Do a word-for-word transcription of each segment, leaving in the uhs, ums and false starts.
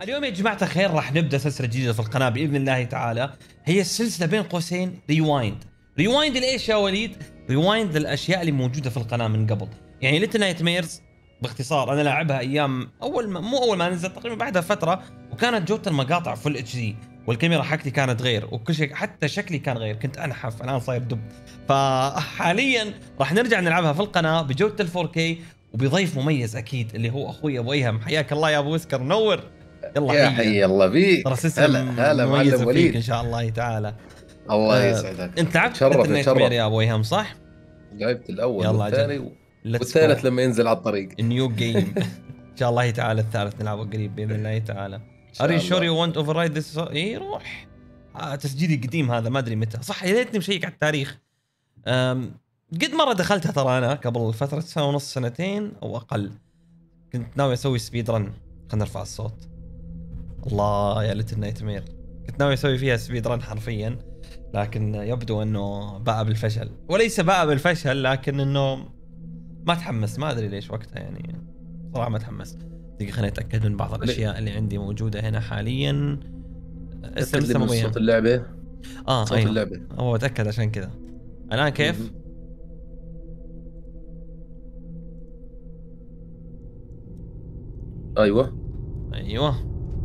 اليوم يا جماعة الخير راح نبدأ سلسلة جديدة في القناة بإذن الله تعالى. هي السلسلة بين قوسين ريوايند. ريوايند لإيش يا وليد؟ ريوايند للأشياء اللي موجودة في القناة من قبل. يعني ليتل نايت ميرز باختصار أنا لاعبها أيام أول ما مو أول ما نزل، تقريبا بعدها فترة، وكانت جودة المقاطع فل اتش دي، والكاميرا حقتي كانت غير، وكل شيء حتى شكلي كان غير، كنت أنحف، الآن صاير دب. فحاليا راح نرجع نلعبها في القناة بجودة الفور كي وبضيف مميز أكيد اللي هو أخوي أبو إيهم. حياك الله يا أبو اسكر، منور. يلا يا حيا. حي الله بيك. ترى سلسلة هلا هلا مميزة معلم فيك وليد. ان شاء الله تعالى. الله آه يسعدك. انت لعبت تشرف ليتل نايت مير تشرف. يا ابو ايهم صح؟ لعبت الاول يلا والثاني اجل. و... Let's والثالث go. لما ينزل على الطريق. نيو جيم. ان شاء الله تعالى الثالث نلعبه قريب باذن الله تعالى. Are you sure you want to override this? اي روح. آه تسجيلي قديم هذا، ما ادري متى صح، يا ليتني مشيك على التاريخ. أم... قد مره دخلتها ترى انا قبل فتره، سنه ونص سنتين او اقل. كنت ناوي اسوي سبيد رن. خلينا نرفع الصوت. الله يا ليتل نايت مير، كنت ناوي اسوي فيها سبيد رن حرفيا، لكن يبدو انه باء بالفشل، وليس باء بالفشل لكن انه ما تحمس، ما ادري ليش وقتها يعني صراحه ما تحمس. دقيقه خليني اتاكد من بعض الاشياء اللي عندي موجوده هنا حاليا. اسم لسه مبين صوت اللعبه. اه صوت أيوه. اللعبه هو اتاكد عشان كذا. الان كيف؟ ايوه ايوه.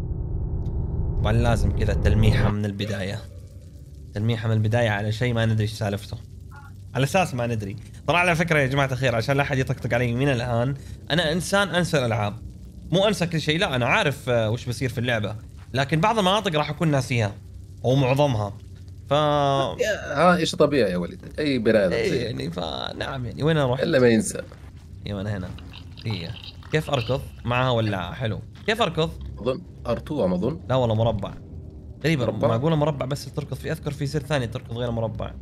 طبعا لازم كذا تلميحه من البدايه، تلميحه من البدايه على شيء ما ندري ايش سالفته، على اساس ما ندري. ترى على فكره يا جماعه الخير، عشان لا احد يطقطق علي من الان، انا انسان انسى الالعاب، مو انسى كل شيء، لا انا عارف وش بصير في اللعبه، لكن بعض المناطق راح اكون ناسيها او معظمها. ف ها ايش طبيعي يا وليد، اي بني ادم اي يعني فنعم يعني. وين اروح؟ الا ما ينسى. ايوه انا هنا. هي كيف اركض معها ولا حلو؟ كيف اركض؟ اظن ار اتنين ما اظن. لا والله مربع. غريبه، مربع؟ معقوله مربع بس تركض فيه؟ اذكر في زر ثاني تركض غير مربع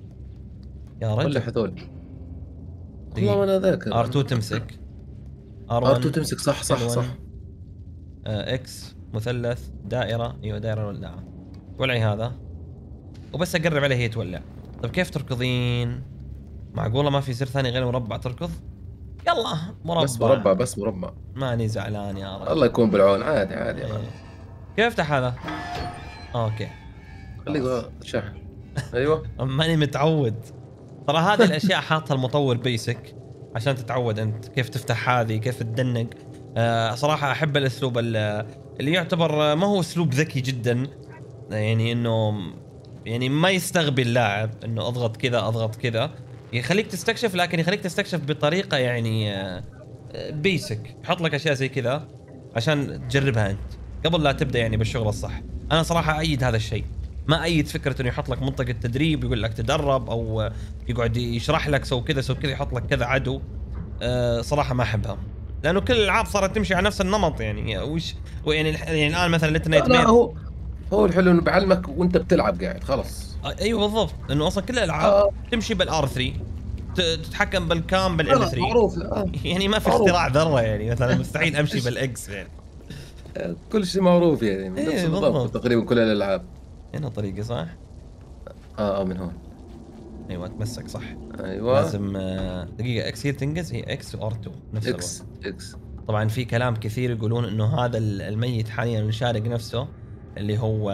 يا رجل. ولا هذول والله انا ذاكر. ار اتنين تمسك، ار اتنين تمسك صح صح صح. آه اكس مثلث دائره، ايوه دائره ولعه. ولعي هذا وبس اقرب عليه هي تولع. طيب كيف تركضين؟ معقوله ما في زر ثاني غير مربع تركض؟ يلا مربع. بس مربع بس مربع. ماني زعلان يا رجل. الله يكون بالعون. عادي عادي ايه. يا كيف افتح هذا؟ اوكي خليه شحن. ايوه ماني متعود. ترى هذه الاشياء حاطها المطور بيسك عشان تتعود انت كيف تفتح هذه، كيف تدنق. آه صراحه احب الاسلوب اللي يعتبر ما هو اسلوب ذكي جدا، يعني انه يعني ما يستغبي اللاعب انه اضغط كذا اضغط كذا، يخليك تستكشف، لكن يخليك تستكشف بطريقه يعني آه بيسك، يحط لك اشياء زي كذا عشان تجربها انت قبل لا تبدا يعني بالشغل الصح. انا صراحه ايد هذا الشيء، ما ايد فكره انه يحط لك منطقه تدريب يقول لك تدرب، او يقعد يشرح لك سو كذا سو كذا، يحط لك كذا عدو. أه صراحه ما احبها، لانه كل الالعاب صارت تمشي على نفس النمط يعني. وش يعني يعني الان مثلا ليتل نايت مير، هو هو الحلو انه بعلمك وانت بتلعب قاعد خلاص. أه ايوه بالضبط، انه اصلا كل الالعاب آه. تمشي بالار ثلاثة، تتحكم بالكام بالال ثلاثة معروف. آه. يعني ما في معروف. اختراع ذره يعني، مثلا مستحيل امشي بالاكس يعني. كل شيء معروف يعني. إيه نفس بالضبط. بالضبط تقريبا كل الالعاب. هنا طريقي صح؟ اه اه من هون. ايوه تمسك صح. ايوه لازم دقيقه اكس هي تنقز، هي اكس وار اتنين نفس اكس الوقت. اكس. طبعا في كلام كثير يقولون انه هذا الميت حاليا الشارق نفسه اللي هو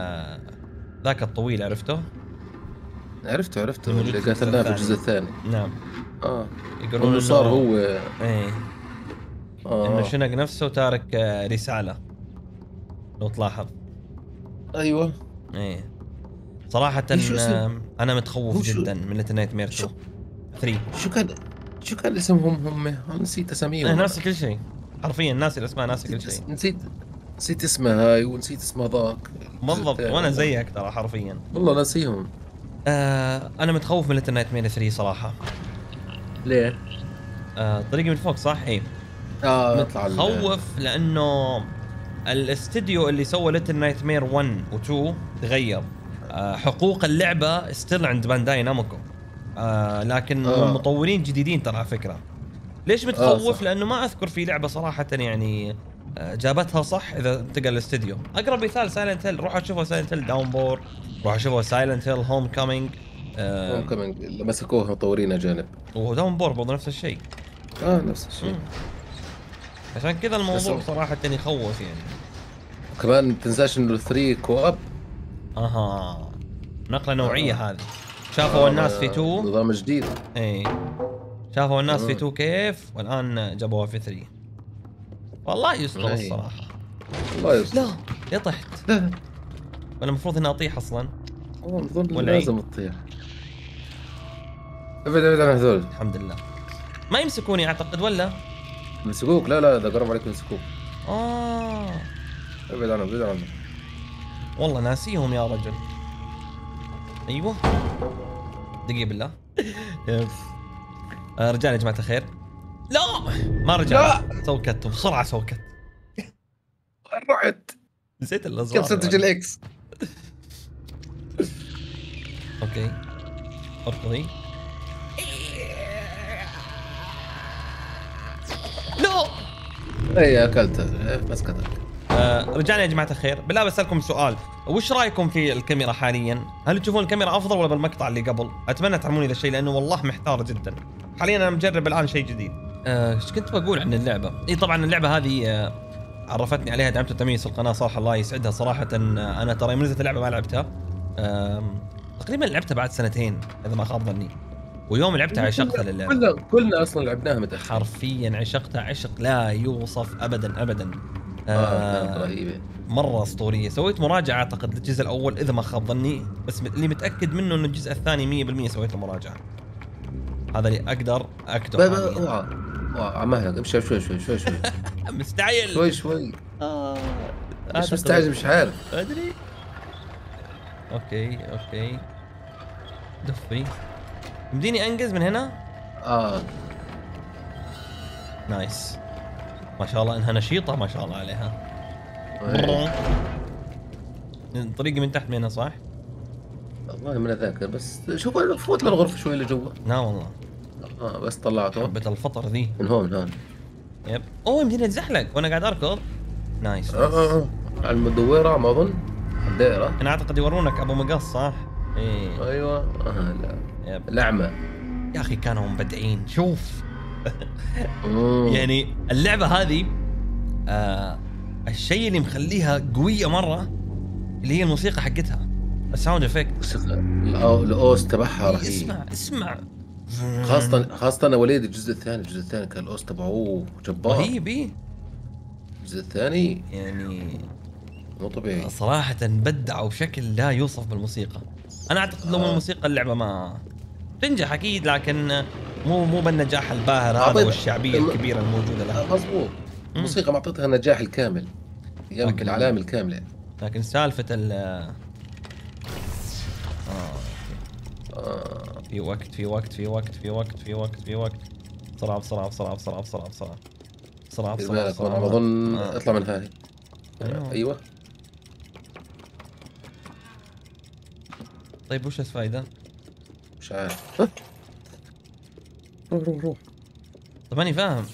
ذاك الطويل، عرفته؟ عرفته عرفته الموجود اللي في الجزء قاتلناه في الثاني. الجزء الثاني. نعم. اه يقولون انه صار هو ايه آه. انه شنق نفسه وتارك رساله لو تلاحظ. ايوه ايه صراحه انا متخوف جدا من ليتل نايت مير ثلاثة. شو كان شو كان اسمهم هم؟ انا نسيت اساميهم. انا ناسي كل شيء حرفيا، ناسي الاسماء، ناسي كل شيء. نسيت نسيت اسمها هاي ونسيت اسمها ذاك بالضبط، وانا زيك ترى حرفيا والله ناسيهم. آه انا متخوف من ليتل نايت مير ثلاثة صراحه. ليه؟ آه طريقي من فوق صح؟ ايه اه متخوف لانه الاستديو اللي سوى ليتل نايت مير واحد و اثنين تغير. آه حقوق اللعبه ستيل عند بانداي نامكو، آه لكن آه. مطورين جديدين ترى على فكره. ليش متخوف؟ آه لانه ما اذكر في لعبه صراحه يعني جابتها صح اذا انتقل الاستديو. اقرب مثال سايلنت هيل، روحوا شوفوا سايلنت هيل داون بور، روحوا شوفوا سايلنت هيل هوم كامينج. هوم كامينج اللي مسكوه مطورين اجانب، وداون بور برضه نفس الشيء. اه نفس الشيء. عشان كذا الموضوع صراحه يخوف يعني. كمان تنساش انه ثلاثة كواب. اها نقله نوعيه آه. هذه. شافوا الناس في تو. نظام جديد. اي شافوا الناس في آه. تو كيف، والان جابوها في ثلاثة. والله يستر أي. الصراحه. الله يستر. لا يا طحت. لا ولا المفروض اني اطيح اصلا. والله نظن ولا لازم تطيح. ابعد ابعد عن هذول. الحمد لله ما يمسكوني اعتقد ولا. يمسكوك. لا لا اذا قرب عليك يمسكوك. اه ابعد عنهم ابعد عنهم. والله ناسيهم يا رجل. ايوه دقيقة بالله. يس. آه رجال يا جماعة الخير. لا ما رجع. سوي كت بسرعة سوي كت. وين رحت؟ نسيت الازرار. كيف سجل اكس؟ اوكي اركضي. لا اي اكلتها مسكتك. آه رجعنا يا جماعة الخير. بالله بسألكم سؤال، وش رايكم في الكاميرا حاليا؟ هل تشوفون الكاميرا افضل ولا بالمقطع اللي قبل؟ اتمنى تعلموني ذا الشيء لانه والله محتار جدا. حاليا انا مجرب الان شيء جديد. ايش آه كنت بقول عن اللعبة؟ اي طبعا اللعبة هذه آه عرفتني عليها دعمت التميز في القناة صراحة الله يسعدها صراحة. آه انا ترى من نزلت اللعبة ما لعبتها. آه تقريبا لعبتها بعد سنتين اذا ما خاب ظني. ويوم لعبتها عشقتها للعبة. كلنا كلنا اصلا لعبناها متاخر. حرفيا عشقتها عشق لا يوصف ابدا ابدا. اه كانت رهيبه. مرة اسطورية. سويت مراجعة اعتقد للجزء الاول اذا ما خاب ظني، بس اللي متأكد منه انه الجزء الثاني مية بالمية سويت له مراجعة. هذا اللي اقدر اكتب لا لا حاليا. اوعى اوعى على مهلك امشي شوي شوي شوي شوي. مستعجل شوي شوي. آه. مش مستعجل مش عارف. ادري. اوكي اوكي دفي. يمديني انقز من هنا. اه نايس ما شاء الله انها نشيطة ما شاء الله عليها. طريقي من تحت من هنا صح؟ والله ما انا ذاكر بس شوف فوت للغرفه شوي لجوا. لا والله اه بس طلعته حبة الفطر ذي. من هون هون. يب اوه يمديني اتزحلق وانا قاعد اركض. نايس, آه نايس. آه آه. على المدوره ما اظن الدائره. انا اعتقد يورونك ابو مقص صح؟ ايه ايوه آه لا يب. الاعمى. يا اخي كانوا مبدعين شوف. مم. يعني اللعبة هذه آه الشيء اللي مخليها قوية مرة اللي هي الموسيقى حقتها الساوند افكت. الاوس تبعها رهيب. اسمع اسمع خاصة خاصة انا وليد الجزء الثاني الجزء الثاني كان الاوس تبعوه جبار. رهيب ايه الجزء الثاني يعني مو طبيعي صراحة بدعوا بشكل لا يوصف بالموسيقى. انا اعتقد لو آه. الموسيقى اللعبة ما تنجح اكيد، لكن مو مو بالنجاح الباهر هذا أعطيت- والشعبية الكبيرة الموجودة آه، لها. مظبوط. الموسيقى معطيتها النجاح الكامل. يمكن لكن- العلامة الكاملة. لكن سالفة ال آه. آه. في وقت في وقت في وقت في وقت في وقت في وقت بسرعة بسرعة بسرعة بسرعة بسرعة بسرعة بسرعة دير بسرعة بالك بسرعة انا بظن آه. اطلع من هاي. أيوة. ايوه طيب وش الفائدة؟ مش عارف. ها؟ روح روح روح. طب ماني فاهم.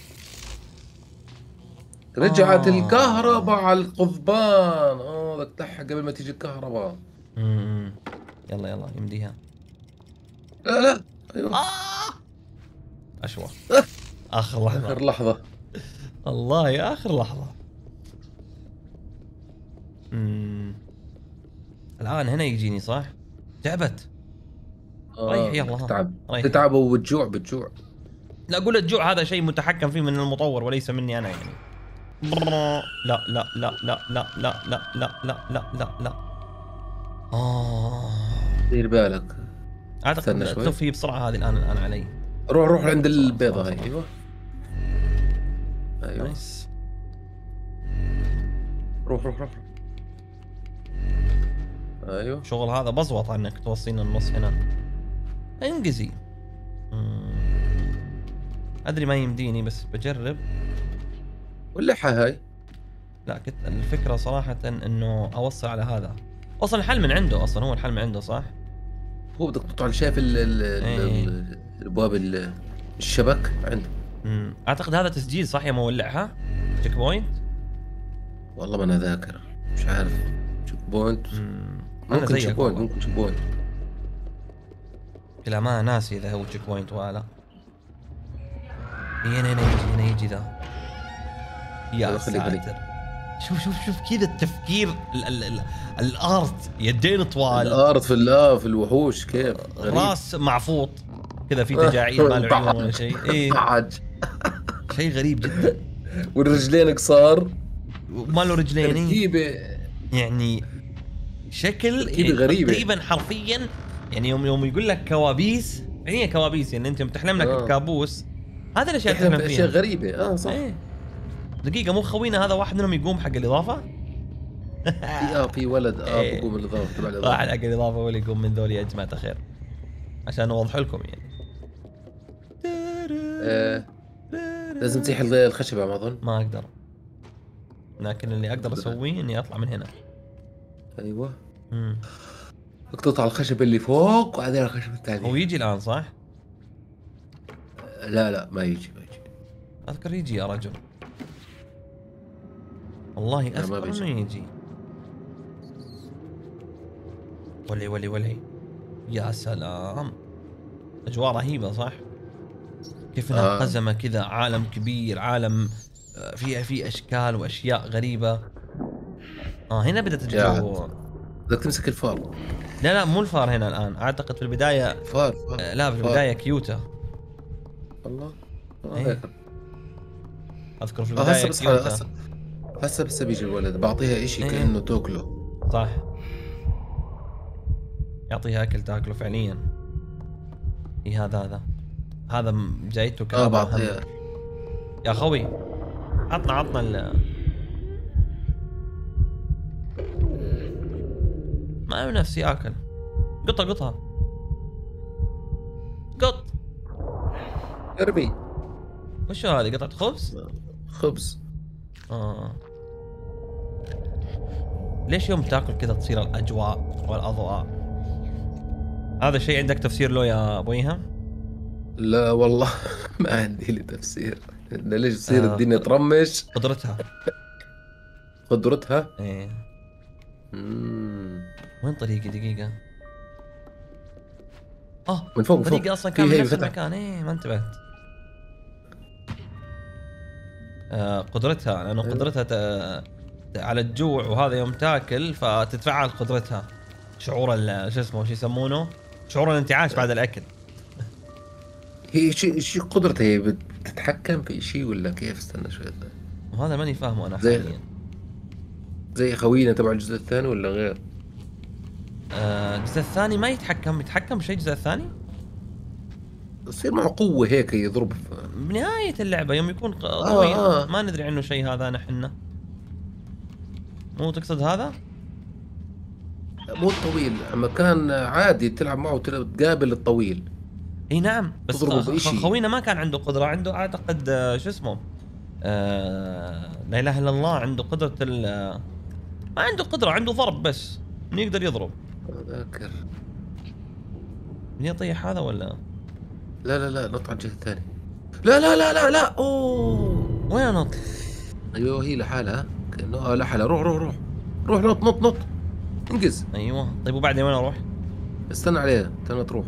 رجعت آه. الكهرباء على القضبان. اه بدك تلحق قبل ما تيجي الكهرباء. امم يلا يلا يمديها. لا لا ايوه آه. أشوى آخر لحظة. اخر لحظة. الله يا آخر لحظة. امم الآن هنا يجيني صح؟ تعبت. ريح يلا ها. تتعب ريح. تتعب وبتجوع بتجوع. لا أقول الجوع هذا شيء متحكم فيه من المطور وليس مني أنا يعني. لا لا لا لا لا لا لا لا لا لا لا لا. آه. دير بالك. أعتقد استنى شوي. تفي بسرعة هذه الآن الآن علي. روح روح عند بسرعة، البيضة بسرعة، هاي. ايوه ايوه نايس. روح روح روح. ايوه شغل هذا بزوط عنك توصينا النص هنا. انقزي. مم. ادري ما يمديني بس بجرب. واللحى هاي. لا كنت الفكرة صراحة انه اوصل على هذا. اصلا الحل من عنده، اصلا هو الحل من عنده صح؟ هو بدك تقطع اللي شايف ال- ال- إيه. ال- الابواب ال- الشبك عنده. مم. اعتقد هذا تسجيل صح يا مولعها؟ تشيك بوينت؟ والله ما انا ذاكر مش عارف. تشيك بوينت مم. انا ممكن تشيك زيك بوينت والله. ممكن تشيك بوينت. لا ما ناسي اذا هو تشيك بوينت ولا. هنا هنا يجي هنا يجي ذا. يا خليك خليك. ساتر. شوف شوف شوف كذا التفكير، ال ال ال الارت، يدين طوال، الارض في ال- في الوحوش كيف غريب. راس معفوط كذا، في تجاعيد ما له عيون ولا شيء. ايه ضحج. شيء غريب جدا. والرجلين قصار، وما له رجلين. إيه. تركيبه يعني شكل تركيبه غريبه تقريبا حرفيا. يعني يوم يوم يقول لك كوابيس، هي كوابيس يعني انت يوم تحلم لك آه. بكابوس هذا الاشياء اللي تحلم تحلم باشياء فيها. غريبه. اه صح. ايه دقيقة، مو خوينا هذا واحد منهم يقوم حق الإضافة؟ في اه في ولد اه إيه. بقوم الاضافه تبع واحد الاضافه. حق الإضافة هو اللي يقوم من ذولي يا جماعة الخير، عشان نوضح لكم يعني. آه. لازم تزيح الخشبه ما اظن. ما أقدر، لكن اللي أقدر أسويه إني أطلع من هنا. ايوه امم اقطع الخشبه اللي فوق وبعدين الخشبه الثانيه. هو يجي الآن صح؟ لا لا ما يجي ما يجي. أذكر يجي يا رجل، والله لا، ما أذكر بيجي. إنه يجي. ولي ولي ولي، يا سلام، أجواء رهيبة صح؟ كيف انها آه. قزمة كذا، عالم كبير، عالم آه، فيها فيه اشكال واشياء غريبة. اه هنا بدأت الجو. بدك تمسك الفار. لا لا مو الفار هنا الان، اعتقد في البداية. فار فار آه لا في البداية كيوتا. الله. آه إيه. هيك. اذكر في آه هسه البداية بس كيوتا. هسه هسه بس بيجي الولد بعطيها اشي إيه. كأنه تاكله. صح، يعطيها اكل تاكله فعليا. اي هذا هذا هذا م- جايته اه كهرباء بعطيها. هم. يا خوي عطنا عطنا ال ما له نفسي اكل. قطها قطها قط. ارمي وشو هذه، قطعة خبز؟ خبز. آه. ليش يوم تاكل كذا تصير الاجواء والاضواء؟ هذا الشيء عندك تفسير له يا ابو ايهم؟ لا والله ما عندي لي تفسير. إنه ليش تصير آه. الدنيا ترمش؟ قدرتها. قدرتها. ايه مم. وين طريقي دقيقة؟ اه من فوق من فوق. طريقي اصلا في كان من هي نفس فتح. المكان. ايه ما انتبهت. آه قدرتها، لانه أيوة. قدرتها ت... ت- على الجوع، وهذا يوم تاكل فتتفعل قدرتها. شعور ال- شو اسمه شو يسمونه؟ شعور الانتعاش بعد الاكل. هي شيء شيء قدرتها، هي بتتحكم في شيء ولا كيف؟ استنى شوي. وهذا ماني فاهمه انا زي- حاليا. زي خوينا تبع الجزء الثاني ولا غير؟ آه، الجزء الثاني ما يتحكم، يتحكم بشيء الجزء الثاني؟ يصير معه قوة هيك يضرب. بنهاية اللعبة يوم يكون ق- آه، طويل. آه. ما ندري عنه شيء هذا نحن. مو تقصد هذا؟ مو الطويل، اما كان عادي تلعب معه تل- تقابل الطويل. اي نعم، بس تضربه خ- بإشي. خوينا ما كان عنده قدرة، عنده اعتقد آه، شو اسمه؟ آه لا اله الا الله، عنده قدرة ال آه، ما عنده قدرة، عنده ضرب بس، انه يقدر يضرب. ذاكر. من يطيح هذا ولا؟ لا لا لا نط على الجهة الثانية. لا لا لا لا لا اوه. وين انط؟ ايوه هي لحالها كأنه آه لحالها. روح روح روح روح نط نط نط انقز. ايوه طيب وبعدين وين اروح؟ استنى عليها استنى تروح.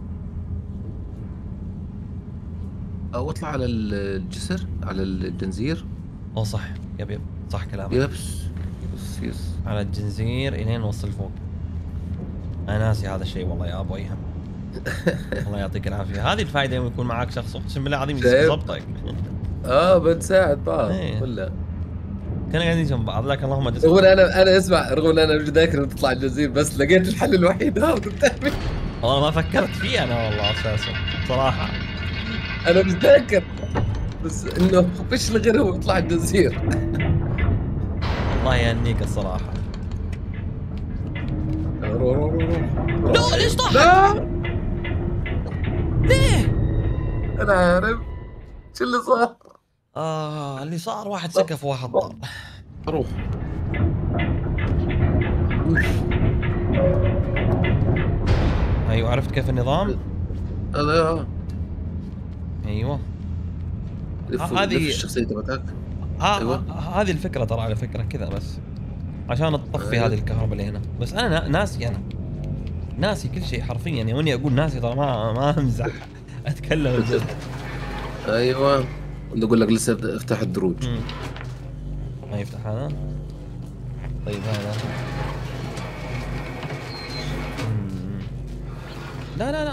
او اطلع على الجسر على الجنزير. اوه صح، يب يب صح كلامك. يبس يس يس. على الجنزير الين نوصل فوق. انا ناسي هذا الشيء والله يا ابو ايهم. الله يعطيك العافيه. هذه الفائده يوم يكون معك شخص اقسم بالله العظيم شايف؟ يضبطك. اه بنساعد بعض إيه. ولا. كنا قاعدين جنب بعض لكن اللهم جزاك. رغم ان انا انا اسمع، رغم ان انا مش ذاكر تطلع الجزيره بس لقيت الحل الوحيد هذا قدامي. والله ما فكرت فيه انا والله اساسا صراحه. انا مش ذاكر بس انه فيش غير هو يطلع الجزيره. الله يهنيك الصراحه. روح روح روح روح. لا ليش طاح؟ لا ليه؟ انا عارف شو اللي صار. اه اللي صار واحد سكف وواحد طار. روح. ايوه عرفت كيف النظام؟ هذا ايوه لف هذه- هذه الشخصيه تبعتك. ها أيوة. ه- هذه الفكره ترى، على فكره كذا بس عشان تطفي أيوة. هذه الكهرباء اللي هنا. بس انا نا- ناسي، انا ناسي كل شيء حرفيا. يعني واني اقول ناسي ترى ما ما امزح، اتكلم بجد. ايوه بدي اقول لك لسه افتح الدروج. مم. ما يفتح هذا؟ طيب هذا مم. لا لا لا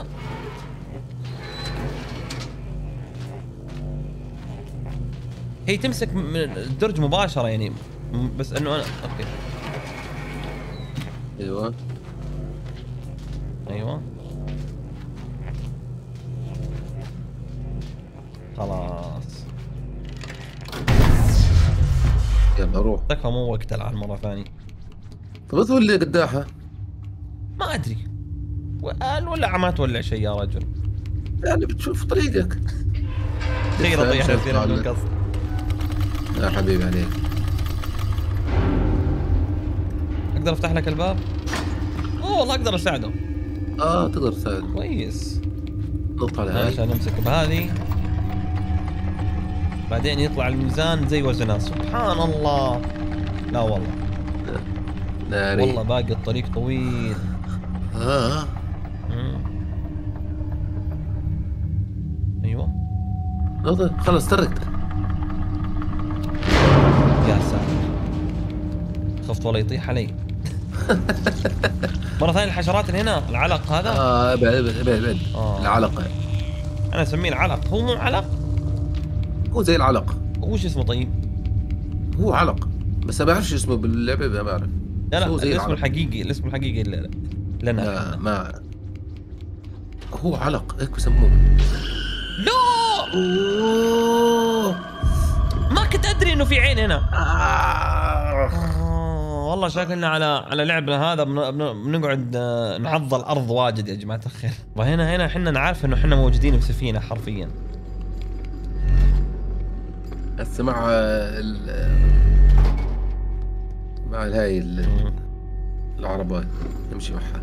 هي تمسك من الدرج مباشرة يعني، بس انه انا اوكي. ايوه ايوه خلاص. يلا روح. تكفى مو وقت العن مرة ثانية. طب ادخل لي قداحة. ما ادري ولا عم تولع شيء يا رجل. يعني بتشوف طريقك. خير اطيح نفسي من قصد. يا حبيبي عليك. اقدر افتح لك الباب؟ اوه والله اقدر اساعده. اه تقدر تساعد. كويس. نط على هاي عشان نمسك بهذه بعدين يطلع الميزان زي وزنها. سبحان الله. لا والله ناري. والله باقي الطريق طويل. اه مم. ايوه نط خلص تركت. يا ساتر خفت والله يطيح علي. مرة ثانية الحشرات اللي هنا العلق هذا. اه ابعد ابعد ابعد ابعد. آه. العلقة. انا اسميه العلق. هو مو علق؟ هو زي العلق. وش اسمه طيب؟ هو علق بس ما بعرفش اسمه باللعبة، ما بعرف. لا لا هو زي الاسم العلق. الحقيقي الاسم الحقيقي ل- لنا. لا ما هو علق هيك بسموه. لا أوه. ما كنت ادري انه في عين هنا. آه. آه والله شكلنا على على لعبنا هذا بن- بن- بنقعد آه، نعض الارض واجد يا جماعه الخير. وهنا هنا احنا نعرف انه احنا موجودين بسفينه حرفيا. هسه مع ال مع هاي ال- العربات نمشي معها.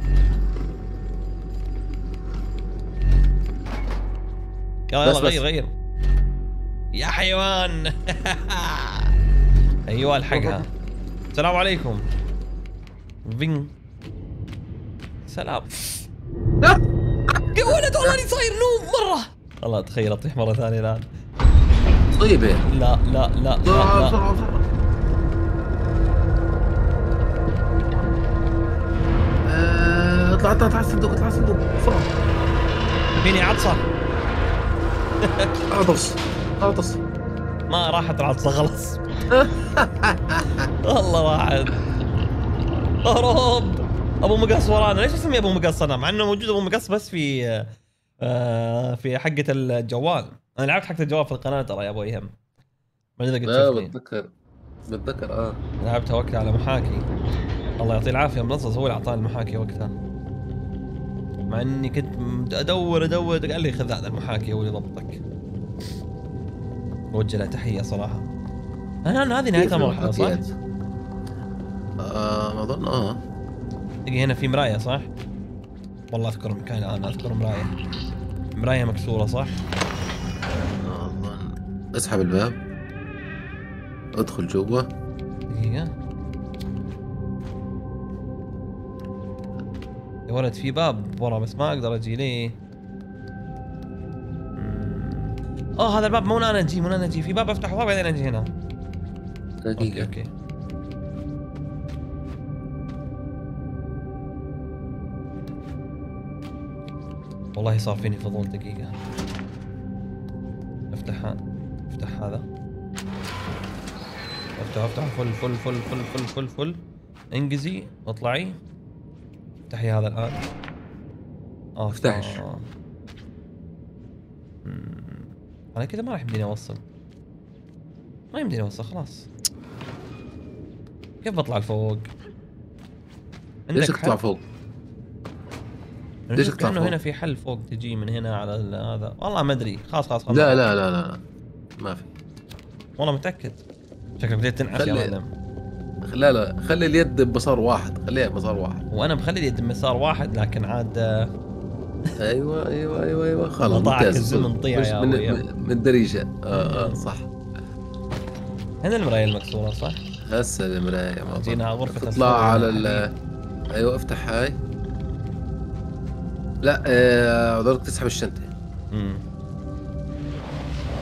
يلا بس يلا غير بس. غير يا حيوان. ايوه الحقها. السلام عليكم. فين سلام. لا يا ولد والله اني صاير نوب مره. والله تخيل اطيح مره ثانيه الان. طيبة. لا لا لا بسرعة لا, لا. بسرعة بسرعة. آه، اطلع اطلع اطلع الصندوق اطلع الصندوق بسرعة. فيني عطسه. اعطس اعطس. ما راحت العطسه خلاص. والله واحد اهرب. ابو مقص ورانا. ليش اسمي ابو مقص انا مع انه موجود ابو مقص بس في آه في حقة الجوال. انا لعبت حقة الجوال في القناة ترى يا ابو ايهم. ما ادري اذا لا قد شفتني. بتذكر بتذكر اه. لعبتها وقتها على محاكي. الله يعطيه العافية منصص هو اللي اعطاني المحاكي وقتها. مع اني كنت ادور ادور قال لي خذ هذا المحاكي هو اللي ضبطك. وجه له تحية صراحة. انا هذه نهاية المرحلة صح؟ اه اظن اه. تلقي هنا في مراية صح؟ والله اذكر المكان الان اذكر مراية. مراية مكسورة صح؟ اظن اسحب الباب ادخل جوا. دقيقة يا ولد في باب ورا بس ما اقدر اجي ليه. مم. اه هذا الباب مو انا اجي مو انا اجي في باب افتحه بعدين اجي هنا. اوكي دقيقة. اوكي والله صار فيني فضول دقيقة. افتح افتح هذا. افتح افتح فل فل فل فل فل فل فل انجزي واطلعي. افتحي هذا الان. اه افتحش. آه. مم. انا كذا ما راح يمديني اوصل. ما يمديني اوصل خلاص. كيف بطلع لفوق؟ ليش تطلع فوق؟ ليش تطلع كأنه فوق؟ هنا في حل فوق تجي من هنا على هذا والله ما ادري. خلاص خلاص خلاص. لا لا لا لا ما في. والله متأكد. شكلك بديت تنعس يا خلي- معلم. لا لا خلي اليد بمسار واحد خليها بمسار واحد. وانا مخلي اليد مسار واحد لكن عاد آه، ايوه ايوه ايوه ايوه خلاص وضعك ممتاز. الزمن طيع مش يا من, أبويا. من, من الدريجة اه اه صح. هنا المراية المكسورة صح؟ هسه المراية ما جينا على غرفة تطلع الفوق على هنا ال ايوه افتح هاي. لا آه، ضروري تسحب الشنطة. امم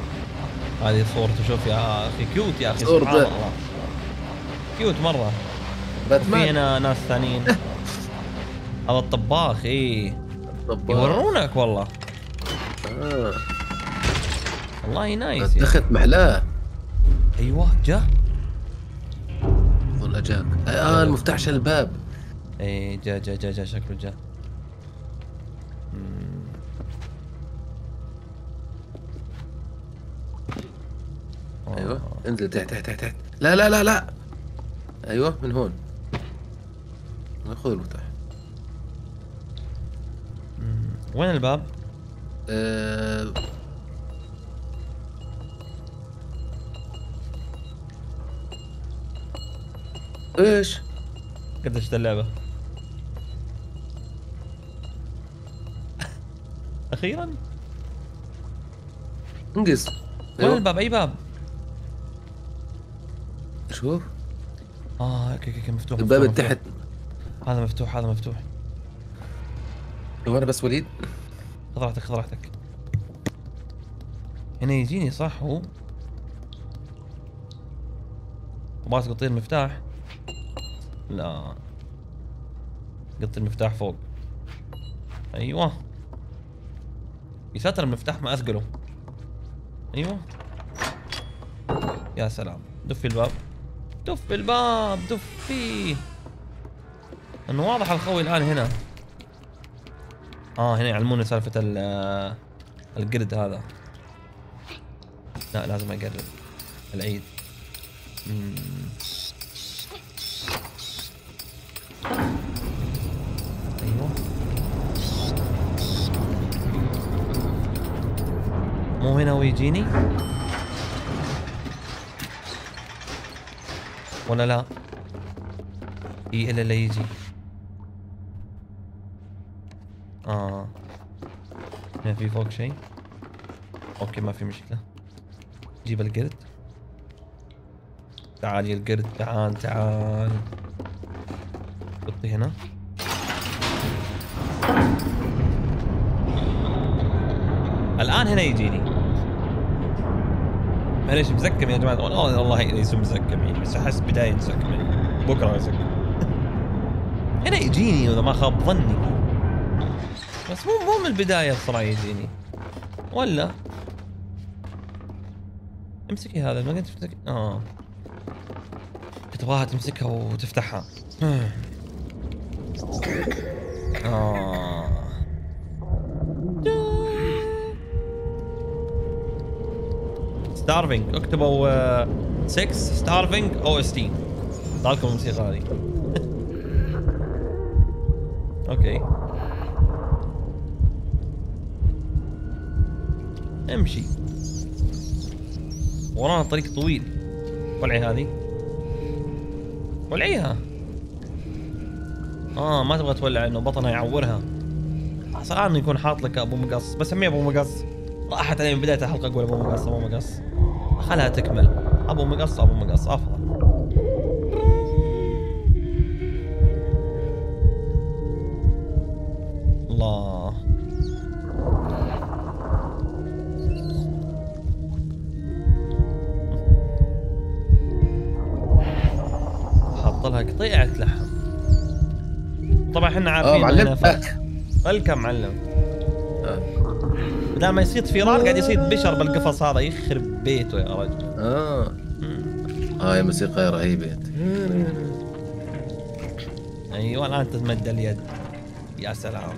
هذه صورته شوف يا اخي كيوت يا اخي صورته. سبحان الله. كيوت مرة. وفي باتمان. هنا ناس ثانيين. هذا الطباخ ايه طباخ. يورونك والله. اه والله نايس يعني. دخلت محلاه. ايوه جا والله جاك. اه المفتاح شال الباب. ايه جا جا جا جا شكله جا. مم. ايوه آه. انزل تحت تحت تحت تحت. لا لا لا لا. ايوه من هون. خذ المفتاح. مم. وين الباب؟ آه... ايش؟ قديش اللعبة؟ اخيرا. انقز. وين أيوة. الباب؟ اي باب؟ شوف اه اوكي اوكي مفتوح. الباب مفتوح اللي تحت. مفتوح. هذا مفتوح هذا مفتوح. هو انا بس وليد. خذ راحتك خذ راحتك. هنا يجيني صح هو؟ وباس قطير المفتاح؟ لا قط المفتاح فوق. ايوه يا ساتر المفتاح ما اثقله. ايوه يا سلام. دفي الباب دف الباب دفيه. انه واضح الخوي الان هنا. اه هنا يعلموني سالفة ال القرد هذا. لا لازم اقرب العيد. مم. ايوه مو هنا ويجيني ولا لا؟ اي الا لا يجي. اه هنا في فوق شيء. اوكي ما في مشكلة. جيب القرد. تعال يا القرد تعال تعال. حطي هنا. الآن هنا يجيني. معليش مزكم يا جماعة. والله والله ليس مزكم يعني بس أحس بداية مزكم يعني. بكرة يزكم. هنا يجيني إذا ما خاب ظني. بس مو مو من البداية الصراحة يجيني. ولا امسكي هذا ما قلت تمسك. اه تبغاها تمسكها وتفتحها. اه ستارفينج اكتبوا ستة ستارفينج او اس تي. طالكم الموسيقى هذه. اوكي امشي. ورانا طريق طويل. ولعي هذه. ولعيها. اه ما تبغى تولع انه بطنها يعورها. صراحة يكون حاط لك ابو مقص. بسميه ابو مقص. راحت علي من بداية الحلقة اقول ابو مقص ابو مقص. خلها تكمل. ابو مقص ابو مقص افضل. الله حط لها قطيعة لحم. طبعا احنا عارفين اه ف... الكم معلم. آه. بدل ما يصيد فيران قاعد يصيد بشر بالقفص هذا. يخرب بيته يا رجل. اه هاي آه موسيقى رهيبة. ايوه الان تتمد اليد. يا سلام.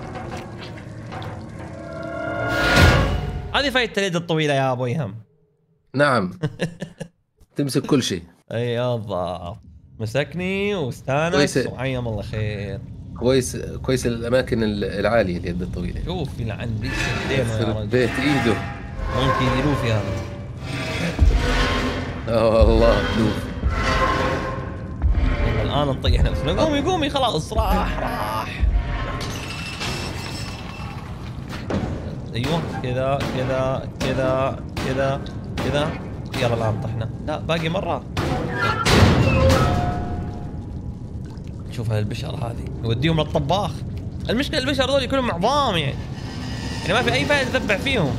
هذه فايدة اليد الطويلة يا ابو ايهم. نعم تمسك كل شيء. اي بالضبط. مسكني واستانس وعيم الله خير. كويس كويس الاماكن العاليه اليد الطويله. شوف يلعن بيك يدينه يا رجل. بيت ايده. ممكن يلوف هذا. اه والله لوف. الان نطيح نفسنا. قومي قومي خلاص راح راح. ايوه كذا كذا كذا كذا كذا. يلا الان طحنا. لا باقي مره. شوف هالبشر هذه يوديهم للطباخ. المشكله البشر هذول كلهم عظام يعني. يعني ما في اي فائده تذبح فيهم.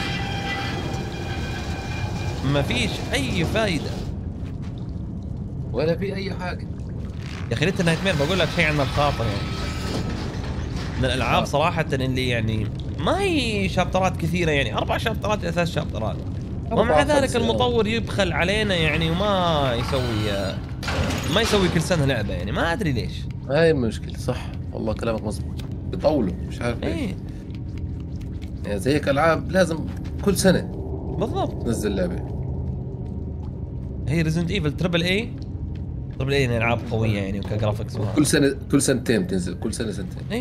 ما فيش اي فائده. ولا في اي حاجه. يا اخي ليتل نايت مير بقول لك شيء عن الخاطر يعني. من الالعاب صراحه اللي يعني ما هي شابترات كثيره، يعني اربع شابترات اساس شابترات، ومع ذلك المطور يبخل علينا يعني وما يسوي ما يسوي كل سنه لعبه، يعني ما ادري ليش. هاي المشكله صح والله كلامك مظبوط، بيطولوا مش عارف ليش. ايه يعني زي هيك العاب لازم كل سنه بالضبط تنزل لعبه. هي ريزنت ايفل تربل اي تربل اي يعني العاب قويه يعني وكجرافكس كل سنه كل سنتين تنزل، كل سنه سنتين. ايه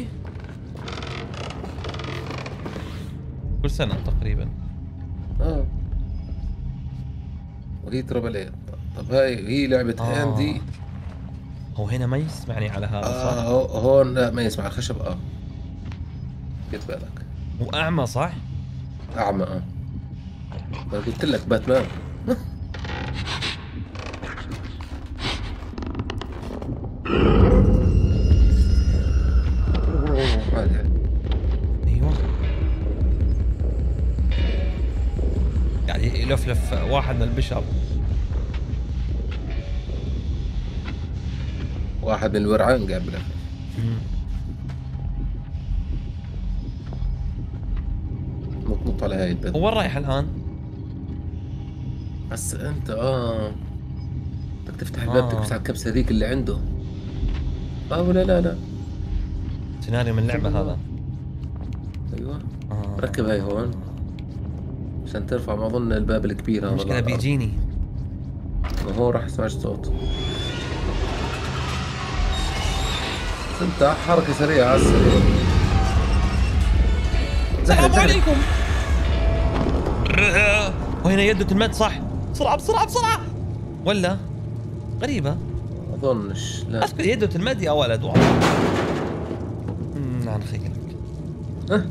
كل سنه تقريبا. اه وهي تربل ايه. طب هاي هي لعبه آه. هاندي. هو هنا ما يسمعني على هذا آه صح؟ هو- هون لا ما يسمع الخشب. اه خد بالك واعمى صح؟ اعمى. اه أنا قلت لك باتمان. عادي عادي. ايوه قاعد يلفلف واحد من البشر. واحد من الورعان قاعد بلف. مم. نط نط على هاي الباب. هو وين رايح الان؟ بس انت اه بدك تفتح الباب آه. تكبس على الكبسه ذيك اللي عنده. اه ولا لا لا. سيناريو من اللعبه هذا. ايوه آه. ركب هاي هون عشان ترفع ما اظن الباب الكبير هذا. المشكله بيجيني. هو راح يسمعش صوت. انت حركه سريعه على السريع. السلام عليكم. وهنا يدة المد صح؟ بسرعة بسرعة بسرعة ولا؟ غريبة. ما اظنش لا. اذكر يدة المد يا ولد والله. نعم خيرك. أه؟